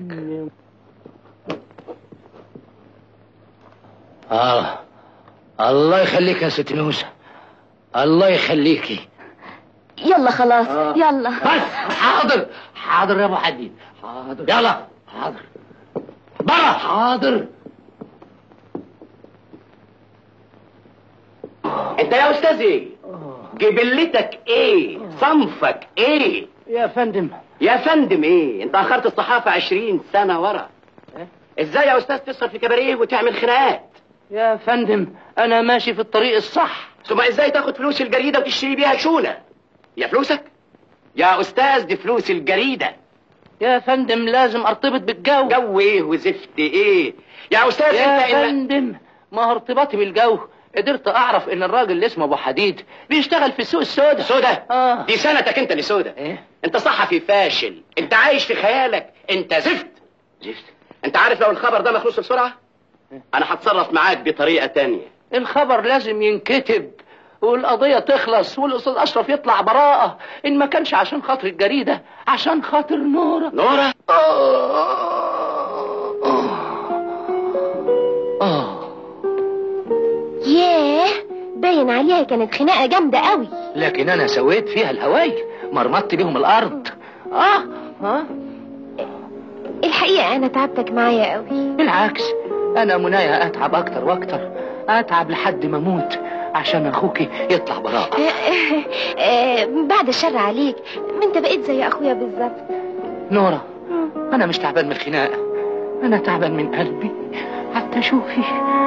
اه الله يخليك يا ست نوسة، الله يخليكي. يلا خلاص. آه. يلا بس. حاضر حاضر يا ابو حديد، حاضر. يلا حاضر. برا. حاضر. انت يا استاذ ايه؟ جبلتك ايه؟ صنفك ايه؟ يا فندم. يا فندم ايه؟ انت اخرت الصحافة عشرين سنة ورا. ازاي يا استاذ تسهر في كباريه وتعمل خناقات؟ يا فندم انا ماشي في الطريق الصح. ثم ازاي تاخد فلوس الجريدة وتشتري بيها شونة؟ يا فلوسك؟ يا استاذ دي فلوس الجريدة. يا فندم لازم ارتبط بالجو. جو ايه وزفت ايه؟ يا استاذ يا انت يا فندم ما هو ارتباطي بالجو قدرت اعرف ان الراجل اللي اسمه ابو حديد بيشتغل في السوق السوداء. سوداء؟ اه دي سنتك انت اللي سوداء. ايه؟ انت صحفي فاشل، انت عايش في خيالك، انت زفت. زفت. انت عارف لو الخبر ده مخلوص بسرعة انا هتصرف معاك بطريقة تانية. الخبر لازم ينكتب والقضية تخلص والأستاذ أشرف يطلع براءة، إن ما كانش عشان خاطر الجريدة عشان خاطر نورة. نورة؟ آه. ياه باين عليها كانت خناقة جامدة قوي. لكن أنا سويت فيها الهواي، مرمطت بيهم الأرض. آه آه الحقيقة أنا تعبتك معايا قوي. بالعكس أنا منايا أتعب أكتر وأكتر، أتعب لحد ما أموت عشان أخوكي يطلع براءة. بعد الشر عليك، ما أنت بقيت زي أخويا بالظبط. نورة أنا مش تعبان من الخناقة، أنا تعبان من قلبي. حتى شوفي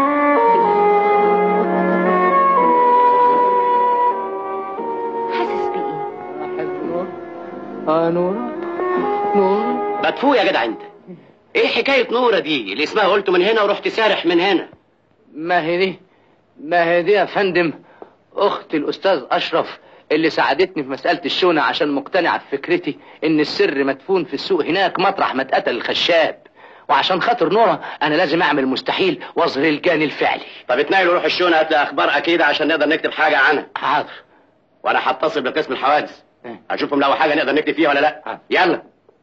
حاسس بإيه؟ أحب نورة. آه نورة نورة. بتفوق يا جدع انت. ايه حكاية نورة دي اللي اسمها قلت من هنا ورحت سارح من هنا؟ ما هي دي ما هي دي يا فندم اخت الاستاذ اشرف اللي ساعدتني في مسألة الشونة عشان مقتنعة بفكرتي ان السر مدفون في السوق هناك مطرح ما اتقتل الخشاب، وعشان خاطر نورة انا لازم اعمل مستحيل واظهر الجاني الفعلي. طب اتنقل وروح الشونة هات لي اخبار اكيدة عشان نقدر نكتب حاجة عنها. حاضر. وانا هتصل بقسم الحوادث اشوفهم لو حاجة نقدر نكتب فيها ولا لا. حاضر. يلا.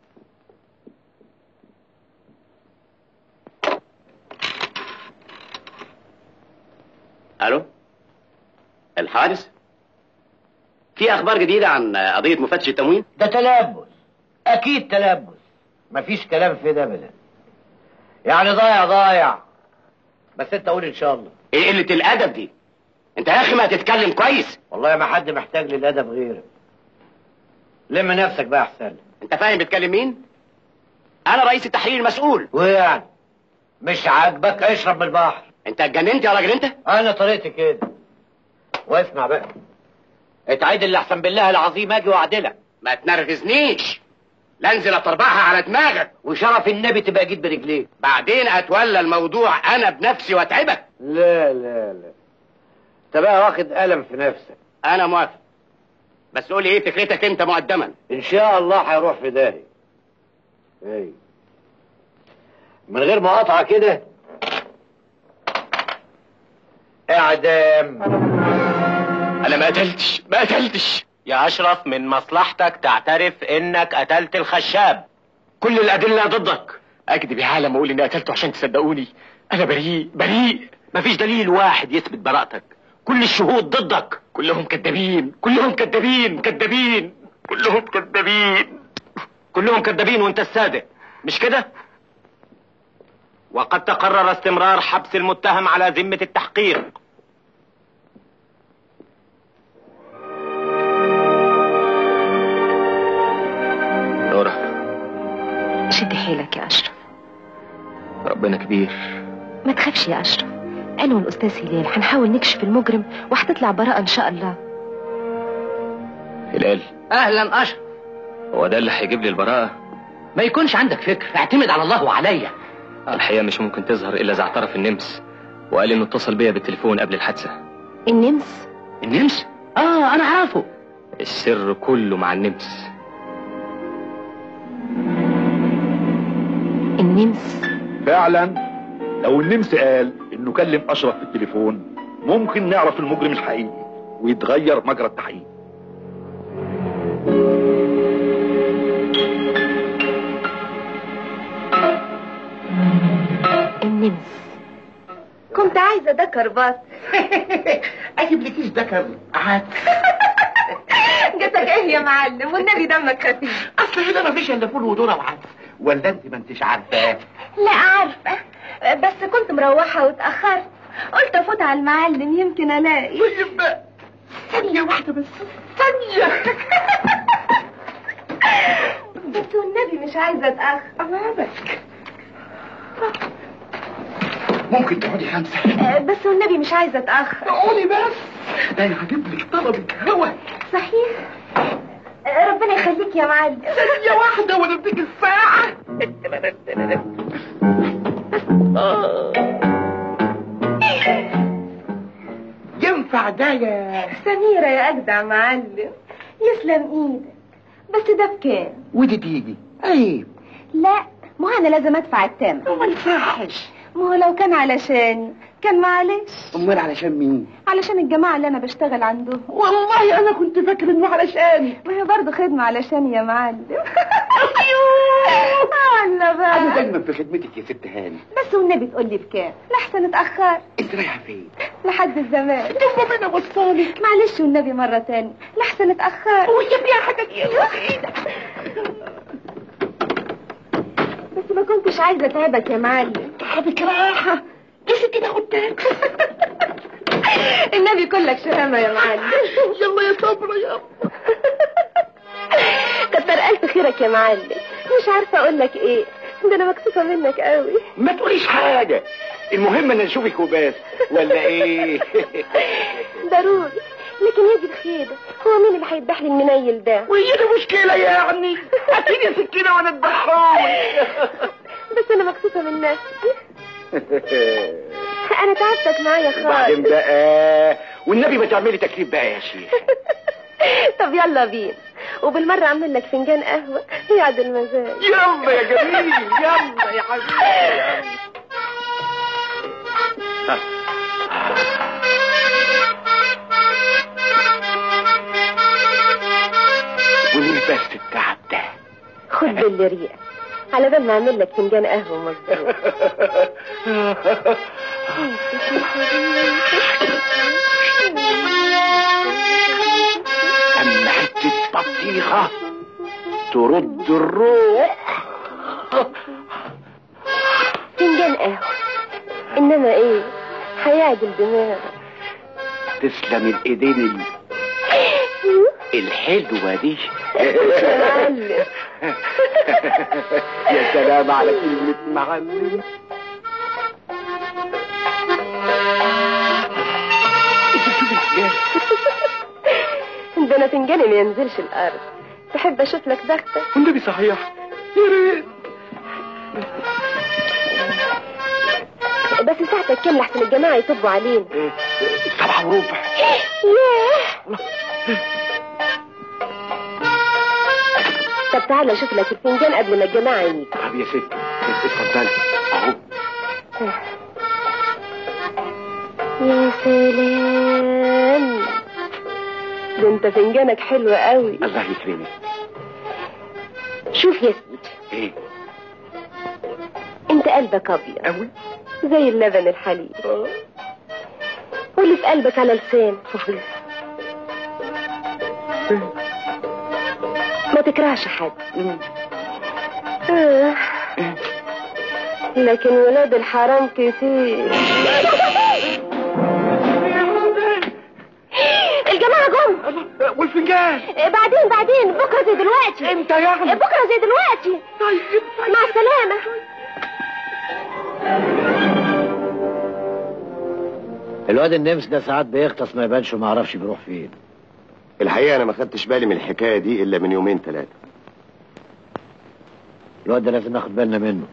الو الحادث؟ في اخبار جديدة عن قضية مفتش التموين؟ ده تلبس، اكيد تلبس، مفيش كلام في ده ابدا. يعني ضايع ضايع، بس انت قول ان شاء الله. ايه قلة الادب دي؟ انت يا اخي ما تتكلم كويس. والله ما حد محتاج للادب غيرك. لم نفسك بقى احسن. انت فاهم بتكلم مين؟ انا رئيس التحرير المسؤول. وايه يعني؟ مش عاجبك اشرب من البحر. انت اتجننت يا راجل انت؟ انا طريقتي كده. واسمع بقى، اتعدل اللي احسن بالله العظيم اجي واعدلك. ما تنرفزنيش، لا انزل اطربعها على دماغك. وشرف النبي تبقى جيت برجليك. بعدين اتولى الموضوع انا بنفسي واتعبك. لا لا لا، انت بقى واخد قلم في نفسك. انا موافق، بس قولي ايه فكرتك انت مقدما. ان شاء الله هيروح في داهي. ايه من غير مقاطعه كده. اعدام. انا ما قتلتش ما قتلتش يا اشرف من مصلحتك تعترف انك قتلت الخشاب. كل الادله ضدك. اكذب يا عالم اقول اني قتلته عشان تصدقوني؟ انا بريء بريء، مفيش دليل واحد يثبت براءتك. كل الشهود ضدك، كلهم كذابين كلهم كذابين كذابين كلهم كذابين كلهم كذابين وانت الصادق مش كده؟ وقد تقرر استمرار حبس المتهم على ذمة التحقيق. نورة شد حيلك يا أشرف، ربنا كبير. ما تخافش يا أشرف، أنا والأستاذ هلال هنحاول نكشف المجرم وهتطلع براءة إن شاء الله. هلال أهلا أشرف. هو ده اللي هيجيب لي البراءة؟ ما يكونش عندك فكر، اعتمد على الله وعليا. الحقيقة مش ممكن تظهر إلا إذا اعترف النمس وقال إنه اتصل بيا بالتليفون قبل الحادثة. النمس؟ النمس؟ اه انا عارفه. السر كله مع النمس. النمس؟ فعلا لو النمس قال انه كلم اشرف في التليفون ممكن نعرف المجرم الحقيقي ويتغير مجرى التحقيق. النمس. كنت عايزة ده كربات. اجيب لي كيس دكر عاد. جاتك ايه يا معلم؟ والنبي دمك خفيف. اصل هنا مفيش الا فول وذره وعدس، ولا انت ما انتش عارفاه؟ لا عارفة، بس كنت مروحة واتأخرت، قلت افوت على المعلم يمكن الاقي. طيب بقى ثانية واحدة بس، ثانية. بس والنبي مش عايزة اتأخر. امامك. ممكن تقعدي خمسة؟ بس والنبي مش عايزة اتأخر. قولي بس، ده انا هجيب لك طلبك هوا. صحيح؟ ربنا يخليك يا معلم. ثانية واحدة وانا اديك الساعة. ينفع ده يا سميرة يا أجدع معلم، يسلم ايدك. بس ده بكام؟ ودي تيجي عيب. لا، ما انا لازم ادفع الثمن. ما يصحش. ما هو لو كان علشاني كان معلش. امال علشان مين؟ علشان الجماعة اللي انا بشتغل عندهم. والله انا كنت فاكر انه علشاني. ما هي برضه خدمة علشاني يا معلم. والله بقى انا دايما في خدمتك يا ست هاني. بس والنبي تقول لي بكام؟ لحسن اتأخر. انت رايحة فين؟ لحد الزمان. طب انا وصلك. معلش والنبي مرة تاني، لحسن اتأخر. ويا بيها حاجة دي ايدك. بس ما كنتش عايزة اتعبك يا معلم. تعبك راحة يا ستي، ناخد تاكس. النبي كلك شهامة يا معلم. يلا يا صبرا يلا. كتر ألف خيرك يا معلم، مش عارفة اقول لك ايه، ده انا مكسوفة منك قوي. ما تقوليش حاجة، المهم ان نشوفك وبس، ولا ايه؟ ضروري، لكن يجي بخيبة، هو مين اللي هيذبح لي المنيل ده؟ وهي دي مشكلة يعني؟ هاتيلي سكينة وانا اذبحهولي. بس انا مكسوفة من نفسي. انا تعبتك معايا خالص. بعدين بقى والنبي ما تعملي تكليف بقى يا شيخ. طب يلا بينا، وبالمرة اعمل لك فنجان قهوة يعد المزاج. يلا يا جميل، يلا يا حبيبي. وليه بس التعب ده؟ خد باللي ريقك على بال ما اعمل لك فنجان قهوة مظبوط. اما حتة بطيخة ترد الروح. فنجان قهوة، انما ايه هيعجل دماغك. تسلم الايدين ال... الحلوة دي. يا معلم. يا سلام على كلمة معلم. ده انا فنجاني ما ينزلش الارض، تحب اشوف لك بختك؟ والنبي صحيح يا ريت. بس ساعتك كام لحسن الجماعة يطبوا علينا؟ سبعة وربع. ياه. طب تعالى اشوف لك الفنجان قبل ما الجماعة يجي. طب يا ستي اتفضلي اهو. يا سلام، ده انت فنجانك حلو قوي. الله يكرمك. شوف يا سيدي. ايه؟ انت قلبك ابيض قوي زي اللبن الحليب، واللي في قلبك على لسان. صحيح. ما تكرهش حد. آه. لكن ولاد الحرام كتير. الجماعة جم. والفنجان بعدين بعدين بكرة زي دلوقتي. امتى يعني؟ بكرة زي دلوقتي. طيب مع السلامة. الواد النمس ده ساعات بيغطس ما يبانش وما اعرفش بيروح فين. الحقيقة انا ما خدتش بالي من الحكاية دي الا من يومين ثلاثة. الواد ده لازم ناخد بالنا منه.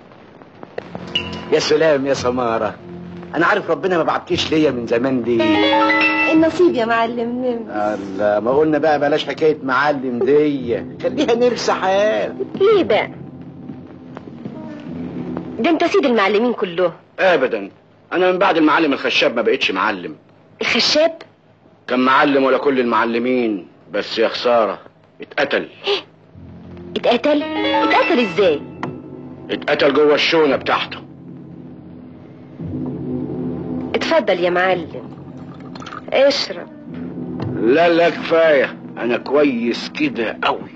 يا سلام يا سمارة، أنا عارف ربنا ما بعتكيش ليا من زمان دي. النصيب يا معلم نمس. الله، ما قلنا بقى بلاش حكاية معلم دي، خليها نمس حال. ليه بقى؟ ده انت سيد المعلمين كلهم. أبدا، أنا من بعد المعلم الخشاب ما بقتش معلم. الخشاب؟ كان معلم ولا كل المعلمين، بس يا خسارة اتقتل. اتقتل؟ اتقتل ازاي؟ اتقتل جوه الشونة بتاعته. اتفضل يا معلم اشرب. لا لا كفاية، أنا كويس كده قوي.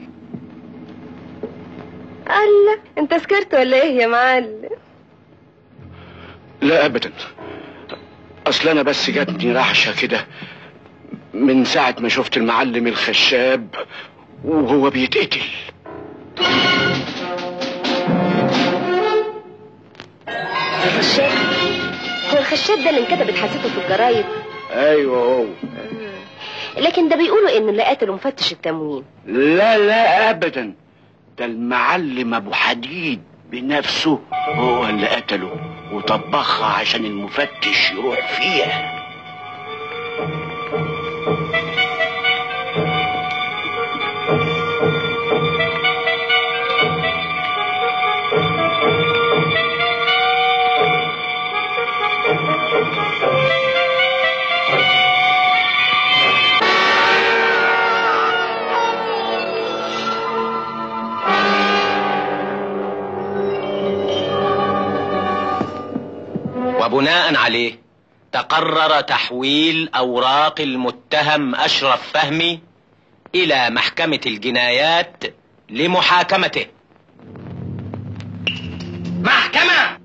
الله، انت سكرت ولا ايه يا معلم؟ لا أبدا، أصل أنا بس جاتني رعشة كده من ساعة ما شفت المعلم الخشاب وهو بيتقتل. الخشاب؟ هو الخشاب ده اللي انكتبت حادثته في الجرايد؟ ايوه هو. لكن ده بيقولوا ان اللي قتله مفتش التموين. لا لا ابدا، ده المعلم ابو حديد بنفسه هو اللي قتله وطبخها عشان المفتش يروح فيها. وبناء عليه تقرر تحويل أوراق المتهم أشرف فهمي إلى محكمة الجنايات لمحاكمته. محكمة!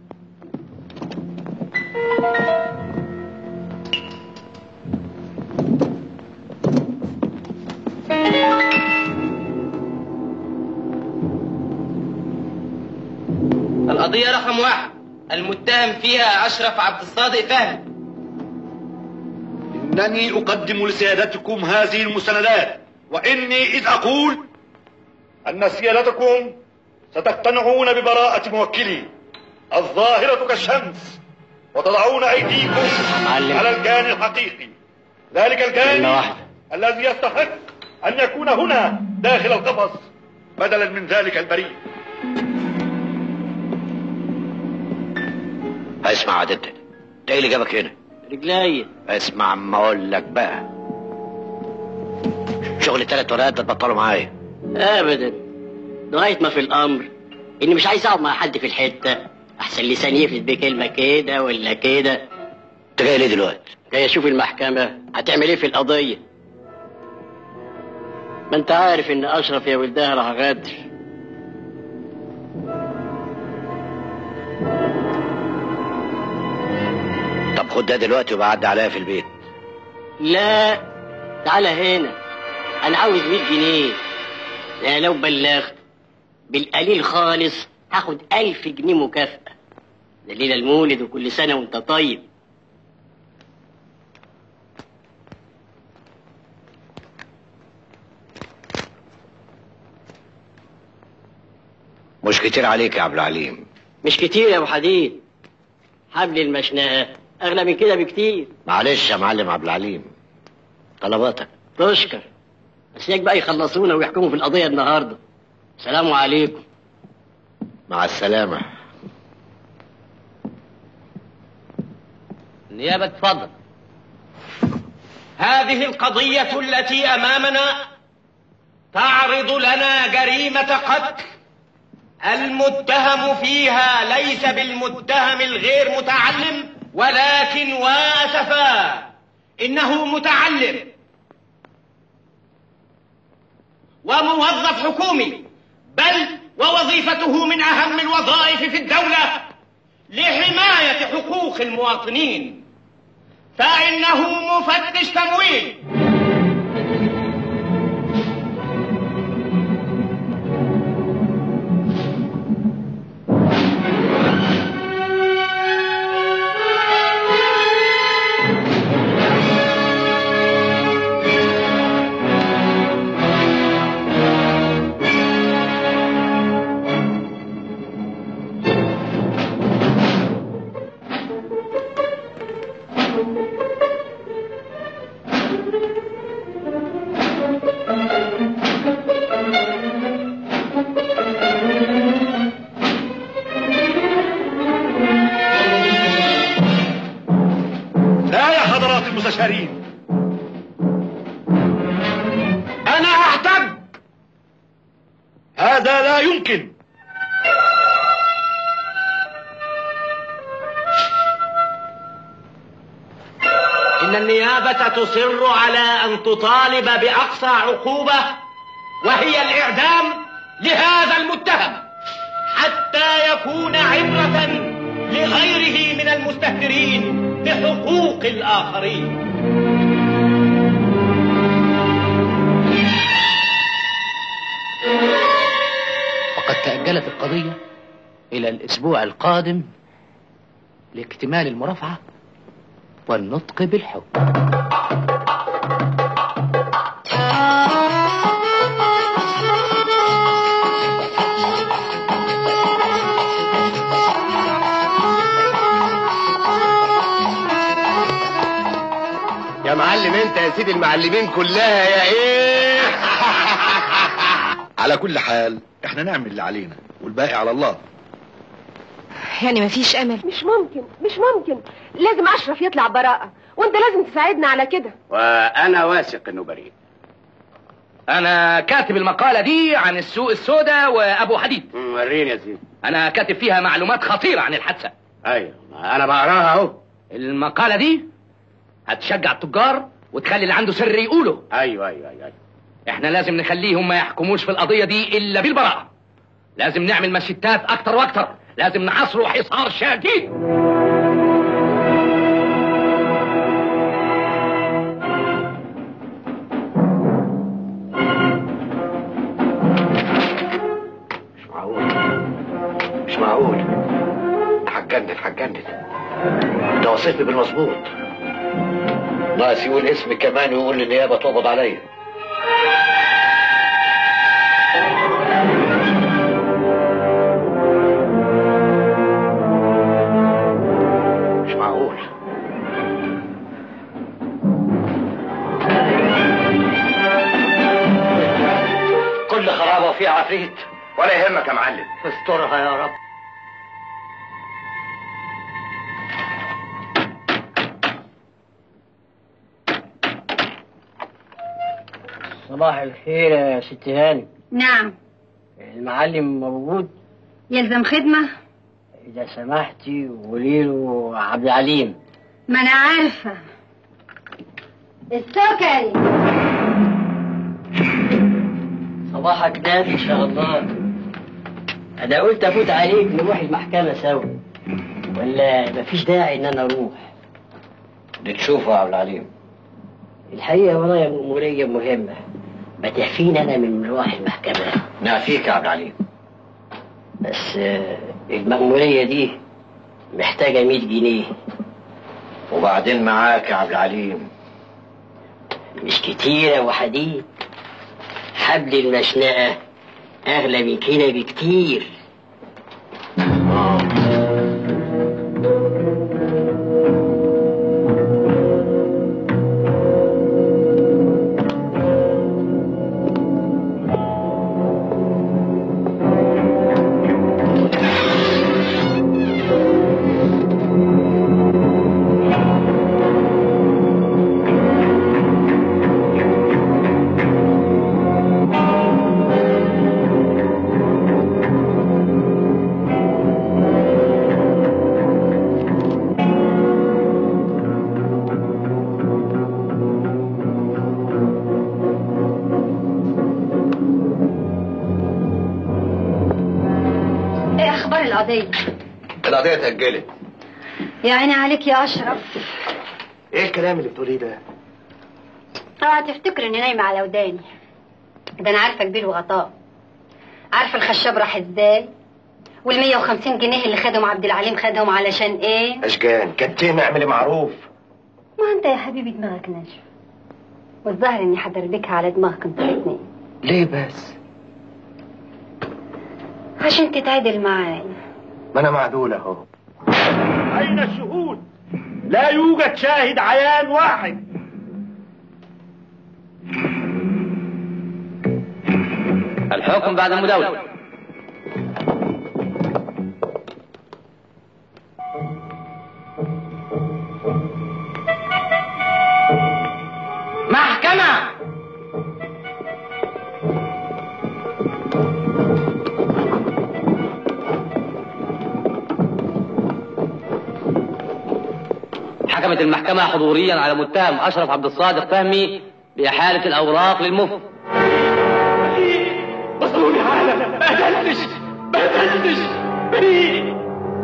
القضية رقم واحد، المتهم فيها أشرف عبد الصادق فهمي. إنني أقدم لسيادتكم هذه المستندات، وإني إذ أقول أن سيادتكم ستقتنعون ببراءة موكلي الظاهرة كالشمس، وتضعون أيديكم على الجاني الحقيقي، ذلك الجاني الذي يستحق أن يكون هنا داخل القفص بدلا من ذلك البريء. اسمع يا عدد، ده ايه اللي جابك هنا؟ رجلي. اسمع اما اقول لك بقى، شغل ثلاث ورقات ده تبطلوا معايا. ابدا، لغايه ما في الامر اني مش عايز اقعد مع حد في الحته، احسن لساني يفلت بكلمه كده ولا كده. انت جاي ليه دلوقتي؟ جاي اشوف المحكمه هتعمل ايه في القضيه. ما انت عارف ان اشرف يا ولدها راح غادر. طب خد ده دلوقتي وبقى عدي عليا في البيت. لا، تعالى هنا، انا عاوز مية جنيه. لا، لو بلغت بالقليل خالص هاخد ألف جنيه مكافأة. ده ليلة المولد وكل سنة وانت طيب. مش كتير عليك يا عبد العليم. مش كتير يا ابو حديد، حبل المشنقة اغلى من كده بكتير. معلش يا معلم عبد العليم، طلباتك. تشكر، بس ياك بقى يخلصونا ويحكموا في القضية النهاردة. السلام عليكم. مع السلامة. النيابة تفضل. هذه القضية التي أمامنا تعرض لنا جريمة قتل المتهم فيها ليس بالمتهم الغير متعلم، ولكن واسفا إنه متعلم وموظف حكومي، بل ووظيفته من أهم الوظائف في الدولة لحماية حقوق المواطنين، فإنه مفتش تموين. يمكن. إن النيابة تصر على أن تطالب بأقصى عقوبة وهي الإعدام لهذا المتهم حتى يكون عبرة لغيره من المستهترين بحقوق الآخرين. وقد تأجلت القضية إلى الأسبوع القادم لاكتمال المرافعة والنطق بالحكم. يا معلم انت يا سيدي المعلمين كلها يا ايه. على كل حال احنا نعمل اللي علينا والباقي على الله. يعني مفيش امل؟ مش ممكن مش ممكن، لازم اشرف يطلع براءة، وانت لازم تساعدنا على كده. وانا واثق انه بريء. انا كاتب المقالة دي عن السوق السوداء وابو حديد. وريني يا سيدي. انا كاتب فيها معلومات خطيرة عن الحادثة. ايوه انا بقراها اهو. المقالة دي هتشجع التجار وتخلي اللي عنده سر يقوله. ايوه ايوه ايوه احنا لازم نخليهم ما يحكموش في القضية دي الا بالبراءة. لازم نعمل مشتات اكتر واكتر، لازم نحاصره حصار شديد. مش معقول مش معقول هتجنن هتجنن. ده وصفني بالمظبوط، ناقص يقول اسمي كمان ويقول للنيابة تقبض عليا. مش معقول. كل خرابة وفيها عفريت. ولا يهمك يا معلم، استرها يا رب. صباح الخير يا ست هاني. نعم. المعلم موجود؟ يلزم خدمة؟ إذا سمحتي قولي له عبد العليم. ما أنا عارفة. السكري. صباحك ناس إن شاء الله. أنا قلت أفوت عليك نروح المحكمة سوا، ولا مفيش داعي إن أنا أروح؟ اللي تشوفه يا عبد العليم. الحقيقة ورايا مأمورية مهمة، ما تحفيني أنا من مروح المحكمة. نعفيك يا عبد العليم. بس المأمورية دي محتاجة مية جنيه. وبعدين معاك يا عبد العليم. مش كتير يا وحديد، حبل المشنقة أغلى من كده بكتير. القضية؟ القضية اتأجلت. يا عيني عليك يا أشرف. ايه الكلام اللي بتقوليه ده؟ اوعى تفتكر اني نايمة على وداني، ده انا عارفة كبير وغطاء، عارفة الخشاب راح ازاي، والمية وخمسين جنيه اللي خدهم عبد العليم خدهم علشان ايه؟ اشجان كتين اعملي معروف. ما انت يا حبيبي دماغك ناشف، والظاهر اني هدربكها على دماغك انت الاثنين. ليه بس؟ عشان تتعدل معايا. ما انا معدول اهو. أين الشهود؟ لا يوجد شاهد عيان واحد. الحكم بعد المداولة. محكمة. حكمت المحكمة حضوريا على متهم أشرف عبد الصادق فهمي بإحالة الأوراق للمفتي. مظلوم يا عالم، ما قتلتش ما قتلتش بريء.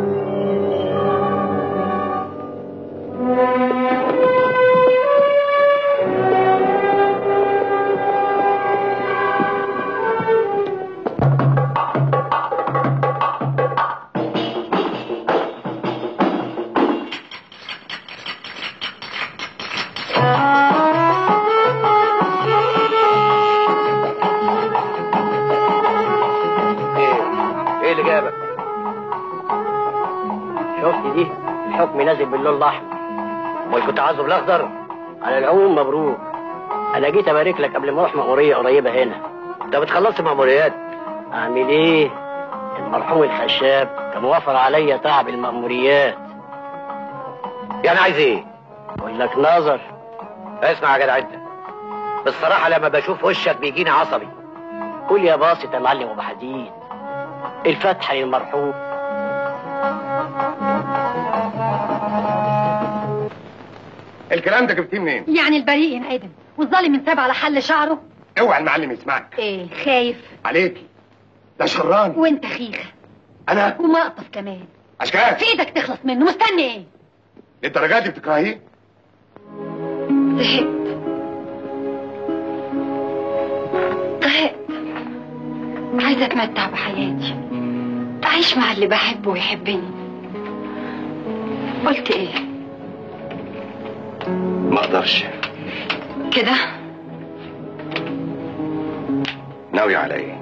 الحكم نازل باللون الاحمر. امال كنت عايزه بالاخضر؟ على العموم مبروك. انا جيت ابارك لك قبل ما اروح مأمورية قريبه هنا. انت بتخلصت مأموريات؟ اعمل ايه؟ المرحوم الخشاب كان وفر عليا تعب المأموريات. يعني عايز ايه؟ اقول لك نظر. اسمع يا جدع انت، بالصراحه لما بشوف وشك بيجيني عصبي. قول يا باسط يا معلم ابو حديد، الفاتحه للمرحوم. الكلام ده جبتيه منين؟ يعني البريء ينعدم والظالم ينساب على حل شعره؟ اوعى المعلم يسمعك. ايه خايف؟ عليكي ده شران. وانت خيخه. انا؟ ومقطف كمان. اشكال في ايدك تخلص منه، مستني ايه؟ للدرجات دي بتكرهيه؟ زهقت زهقت عايزه اتمتع بحياتي، اعيش مع اللي بحبه ويحبني. قلت ايه؟ ما اقدرش كده. ناوي على ايه؟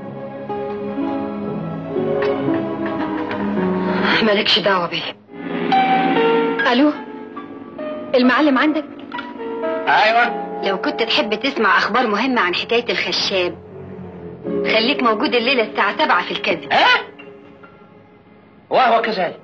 مالكش دعوه بيه. الو، المعلم عندك؟ ايوه. لو كنت تحب تسمع اخبار مهمه عن حكايه الخشاب خليك موجود الليله الساعه سبعة في الكذب. ها؟ وهو كذلك.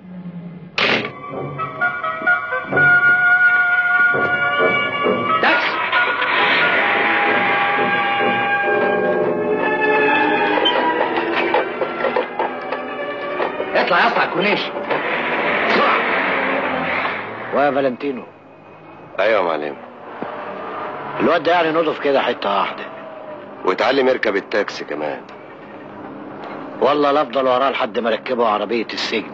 اطلع يا اسطى على الكورنيش بسرعه. ويا فالنتينو. ايوه يا معلم. الواد ده يعني نضف كده حته واحده واتعلم يركب التاكسي كمان. والله لا افضل وراه لحد ما ركبه عربيه السجن.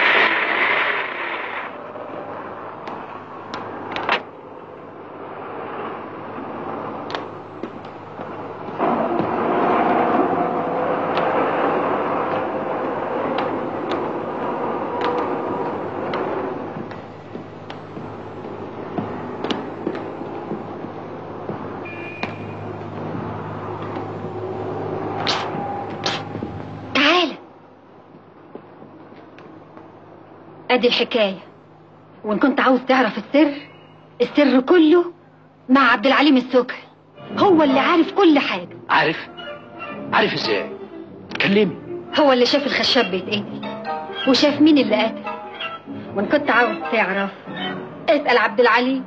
ادي الحكايه، وان كنت عاوز تعرف السر، السر كله مع عبد العليم السكري. هو اللي عارف كل حاجه. عارف؟ عارف ازاي؟ اتكلمي. هو اللي شاف الخشاب بيتقتل وشاف مين اللي قتل. وان كنت عاوز تعرف اسال عبد العليم.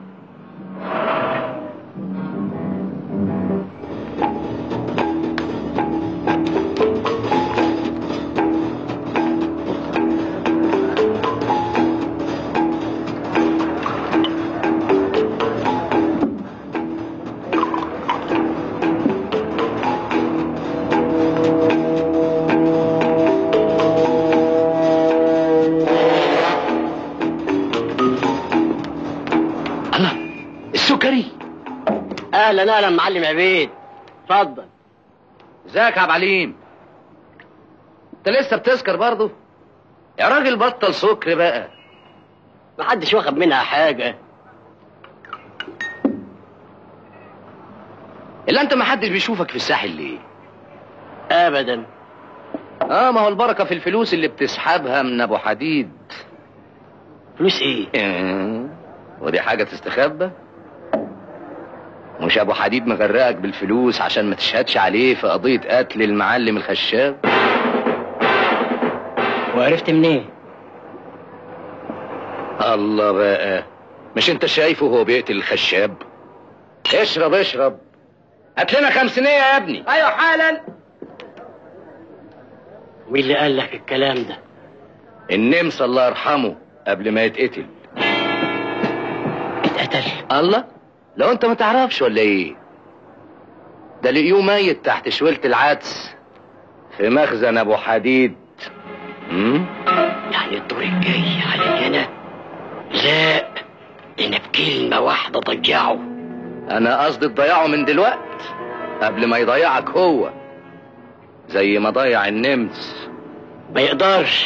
اهلا اهلا معلم عبيد، اتفضل. ازيك يا عبد العليم؟ انت لسه بتسكر برضه؟ يا راجل بطل سكر بقى. محدش واخد منها حاجه. الا انت محدش بيشوفك في الساحل ليه؟ ابدا. اه ما هو البركه في الفلوس اللي بتسحبها من ابو حديد. فلوس ايه؟ اه ودي حاجه تستخبى؟ مش ابو حديد مغرقك بالفلوس عشان ما تشهدش عليه في قضيه قتل المعلم الخشاب؟ وعرفت منين؟ الله بقى، مش انت شايفه وهو بيقتل الخشاب؟ اشرب اشرب، هات لنا خمسينية يا ابني. ايوه حالا. مين اللي قال لك الكلام ده؟ النمس الله يرحمه قبل ما يتقتل. اتقتل؟ الله، لو انت ما تعرفش ولا ايه؟ ده لقيوه ميت تحت شويلة العدس في مخزن ابو حديد. امم يعني الدور الجاي علي انا؟ لا، انا بكلمة واحدة ضيعه. انا قصدي تضيعه من دلوقت قبل ما يضيعك هو، زي ما ضيع النمس. ما يقدرش،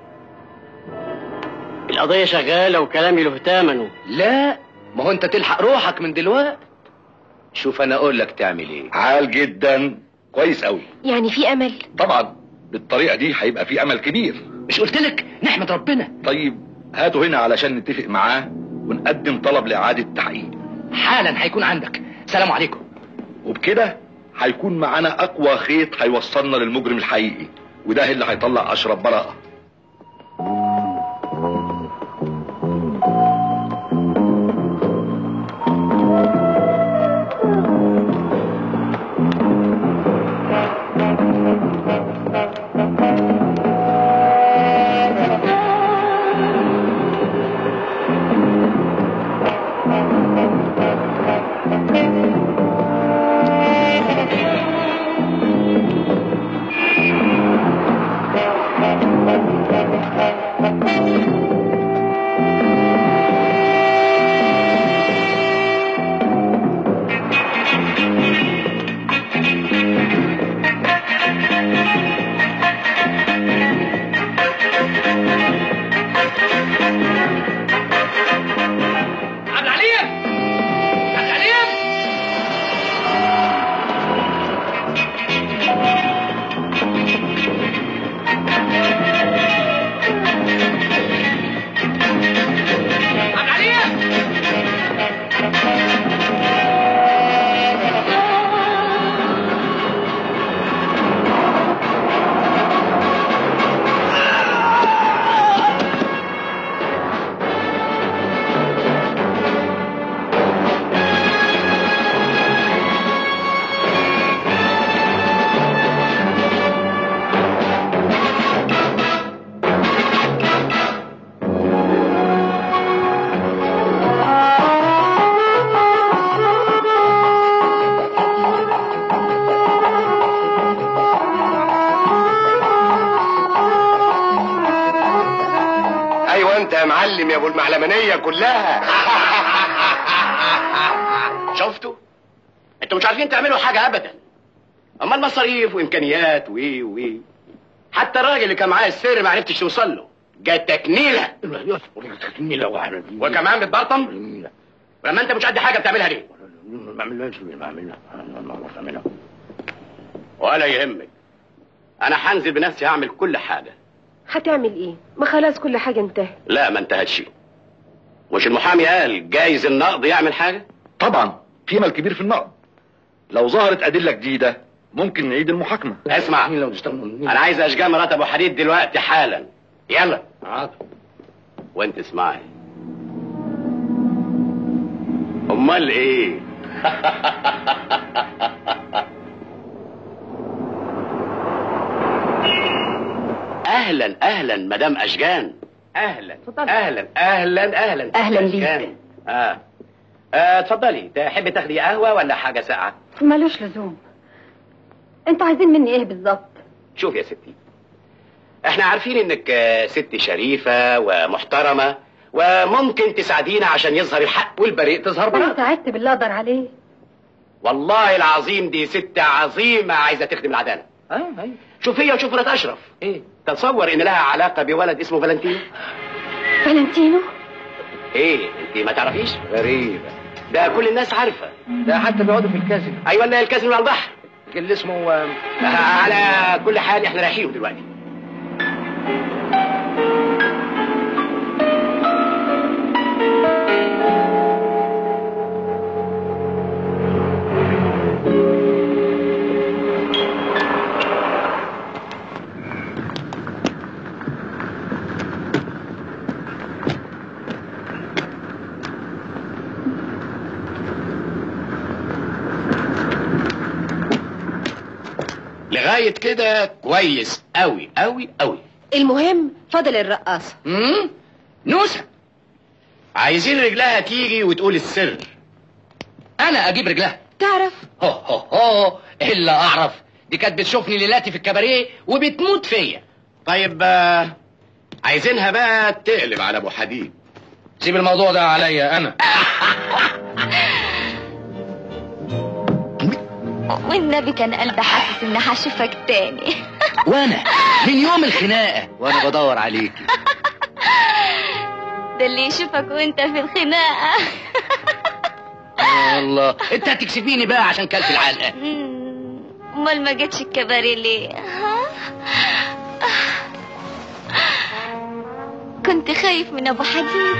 القضية شغالة وكلامي له ثمنه. لا، ما هو انت تلحق روحك من دلوقت. شوف انا اقول لك تعمل ايه. عال جدا، كويس قوي. يعني في امل؟ طبعا بالطريقه دي هيبقى في امل كبير. مش قلت لك نحمد ربنا؟ طيب هاته هنا علشان نتفق معاه ونقدم طلب لاعاده تحقيق. حالا هيكون عندك. سلام عليكم. وبكده هيكون معانا اقوى خيط هيوصلنا للمجرم الحقيقي، وده اللي هيطلع اشرف براءه. يا معلم يا ابو المعلمانيه كلها. شفتوا؟ انتوا مش عارفين تعملوا حاجه ابدا. امال مصاريف وامكانيات وايه وايه. حتى الراجل اللي كان معاه السر ما عرفتش توصل له، جات تكنيله. تكنيله وكمان بتبرطم؟ ولما انت مش قد حاجه بتعملها ليه؟ ما بعملهاش بعملها بعملها ولا يهمك، انا هنزل بنفسي هعمل كل حاجه. هتعمل ايه؟ ما خلاص كل حاجه انتهت. لا ما انتهتش. مش المحامي قال جايز النقض يعمل حاجه؟ طبعا في امل كبير في النقض. لو ظهرت ادله جديده ممكن نعيد المحاكمه. اسمع، انا عايز اشجان مرات ابو حديد دلوقتي حالا. يلا. وانت اسمعي. امال ايه؟ اهلا اهلا مدام اشجان. اهلا اهلا اهلا اهلا اهلا ليك. اه اتفضلي. تحبي تاخدي قهوه ولا حاجه ساقعه؟ ملوش لزوم. انتوا عايزين مني ايه بالظبط؟ شوف يا ستي، احنا عارفين انك ست شريفه ومحترمه وممكن تساعدينا عشان يظهر الحق والبريء تظهر براءة. انا ساعدت باللي اقدر عليه. والله العظيم دي ست عظيمه عايزه تخدم العداله. اه ايوه. شوف هي وشوف مرات اشرف. ايه؟ تصور ان لها علاقه بولد اسمه فالنتينو. فالنتينو؟ ايه انت ما تعرفيش؟ غريبه. ده كل الناس عارفه. ده حتى بيقعدوا في الكازينو. ايوه اللي الكازينو على البحر اللي اسمه آه على كل حال احنا رايحين دلوقتي. لغايه كده كويس قوي قوي قوي. المهم فضل الرقاصه. امم نوسه عايزين رجلها تيجي وتقول السر. انا اجيب رجلها؟ تعرف؟ هو هو هو الا اعرف، دي كانت بتشوفني ليلاتي في الكباريه وبتموت فيا. طيب آه، عايزينها بقى تقلب على ابو حديد. سيب الموضوع ده عليا انا. والنبي كان قلبي حاسس اني هشوفك تاني. وانا من يوم الخناقه وانا بدور عليكي. ده اللي يشوفك وانت في الخناقه. الله، انت هتكسفيني بقى عشان كلت العلقه. امال ما جتش الكباريه ليه؟ ها؟ كنت خايف من ابو حديد.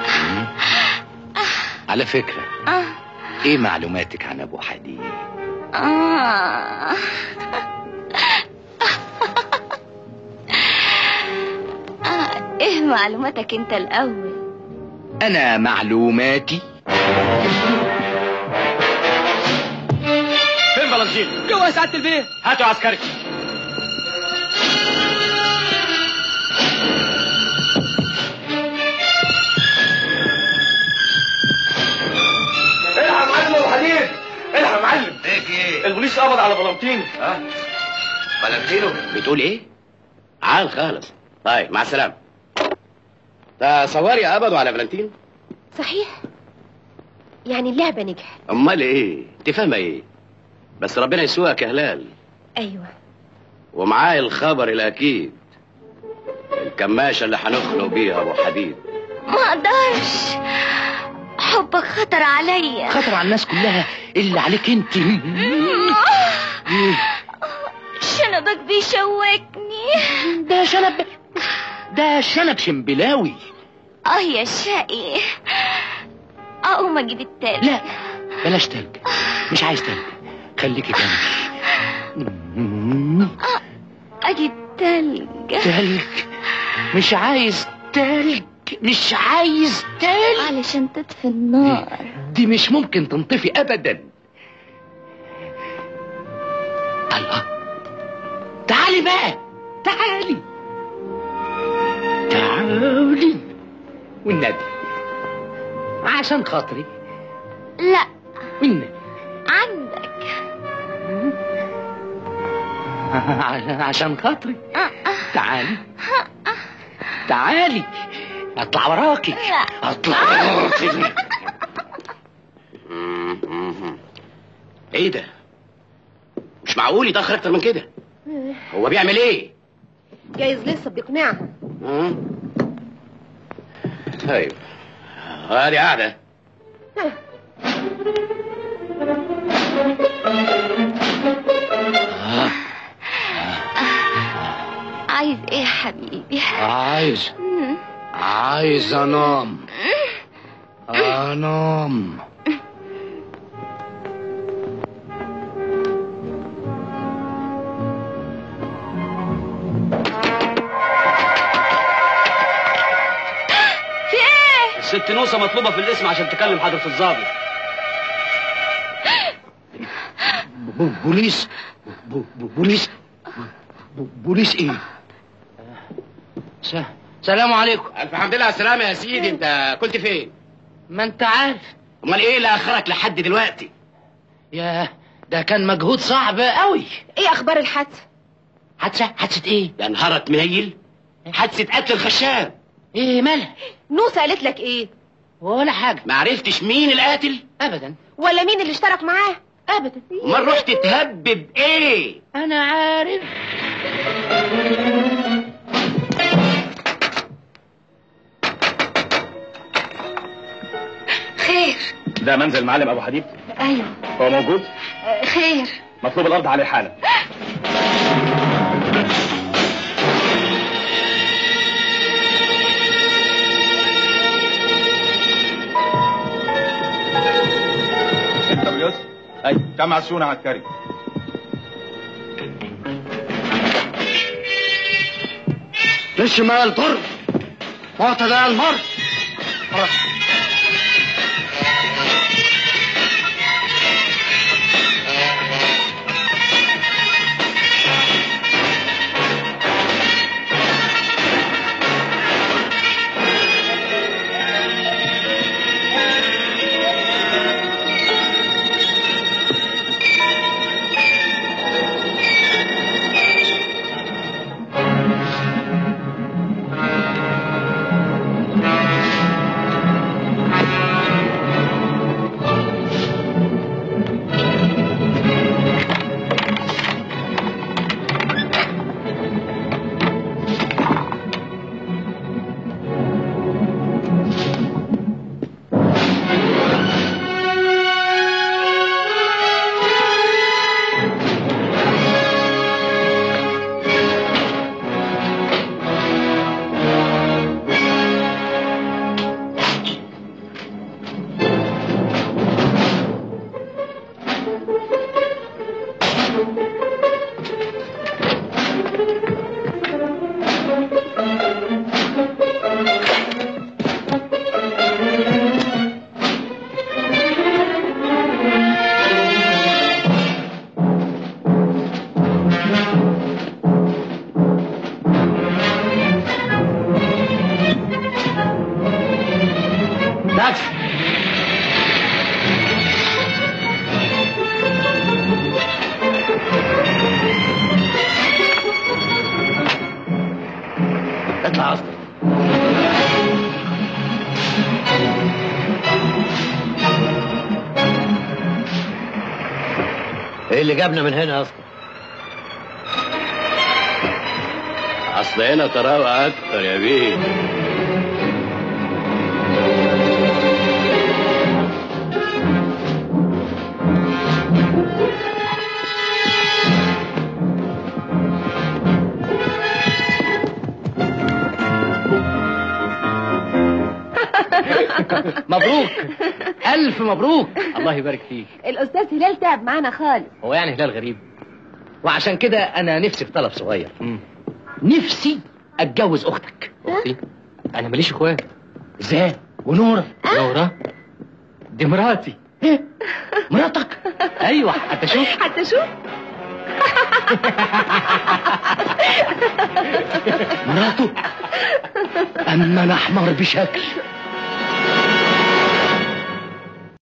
على فكره، آه. ايه معلوماتك عن ابو حديد؟ آه. آه. ايه معلوماتك انت الاول؟ انا معلوماتي فين فالنتين؟ جوه سعاده البيه. هاتوا عسكري. الحق يا معلم ابو حديد، الحق يا معلم. ايه في ايه؟ البوليس قبض على فالنتين. ها؟ فالنتينو؟ بتقول ايه؟ عال خالص. طيب مع السلامه. ده صواري قبضوا على فالنتين؟ صحيح؟ يعني اللعبة نجحت. امال ايه؟ انت فاهمه ايه؟ بس ربنا يسوقك يا هلال. ايوه. ومعاه الخبر الاكيد، الكماشه اللي هنخلق بيها ابو حديد. ما اقدرش، حبك خطر عليا. خطر على الناس كلها الا عليك انت. شنبك بيشوكني. ده شنب، ده شنب شمبلاوي. اه يا شقي، اقوم اجيب التلج. لا بلاش تلج، مش عايز تلج، خليكي جنبي. اجيب تلج. تلج؟ مش عايز تلج، مش عايز تلج علشان تطفي النار. دي, دي مش ممكن تنطفي ابدا. الله، تعالي بقى، تعالي تعالي والنبي عشان خاطري. لا والنبي عندك. عشان خاطري. تعالي تعالي، اطلع وراكي. اطلع وراكي. ايه ده؟ مش معقول يتاخر اكتر من كده. هو بيعمل ايه؟ جايز لسه بيقنعها. ها؟ طيب ادي قاعده. عايز ايه يا حبيبي؟ عايز عايز انام انام. في ايه؟ الست نوسة مطلوبة في الاسم عشان تكلم حضرة الضابط. بوليس؟ بوليس؟ بوليس ايه؟ سلام عليكم. الف حمد لله على السلامه يا سيدي. انت كنت فين؟ ما انت عارف. امال ايه اللي اخرك لحد دلوقتي؟ يا ده كان مجهود صعب قوي. ايه اخبار الحادثه؟ حادثه؟ حادثه ايه؟ ده انهارت منيل. حادثه قتل الخشاب. ايه مالها؟ نوسه قالت لك ايه؟ ولا حاجه. ما عرفتش مين القاتل؟ ابدا. ولا مين اللي اشترك معاه؟ ابدا. امال رحت تهبب ايه؟ انا عارف. خير. ده منزل معلم ابو حديد؟ ايوه. هو موجود؟ خير. مطلوب الارض عليه حالا. انت ابو يوسف؟ اي كم عسونه عسكري؟ للشمال ضرب، معتدى المر. اطلع اصلا. ايه اللي جابنا من هنا اصلا؟ اصل هنا طراوه اكتر يا بيه. مبروك، ألف مبروك. الله يبارك فيك. الأستاذ هلال تعب معانا خالص. هو يعني هلال غريب؟ وعشان كده أنا نفسي في طلب صغير. مم. نفسي أتجوز أختك. أختي؟ أنا ماليش إخوات. إزاي؟ ونورة؟ نورة؟ دي مراتي. إيه؟ مراتك؟ أيوه. حتى شوف حتى شوف مراته. أما أنا أحمر بشكل.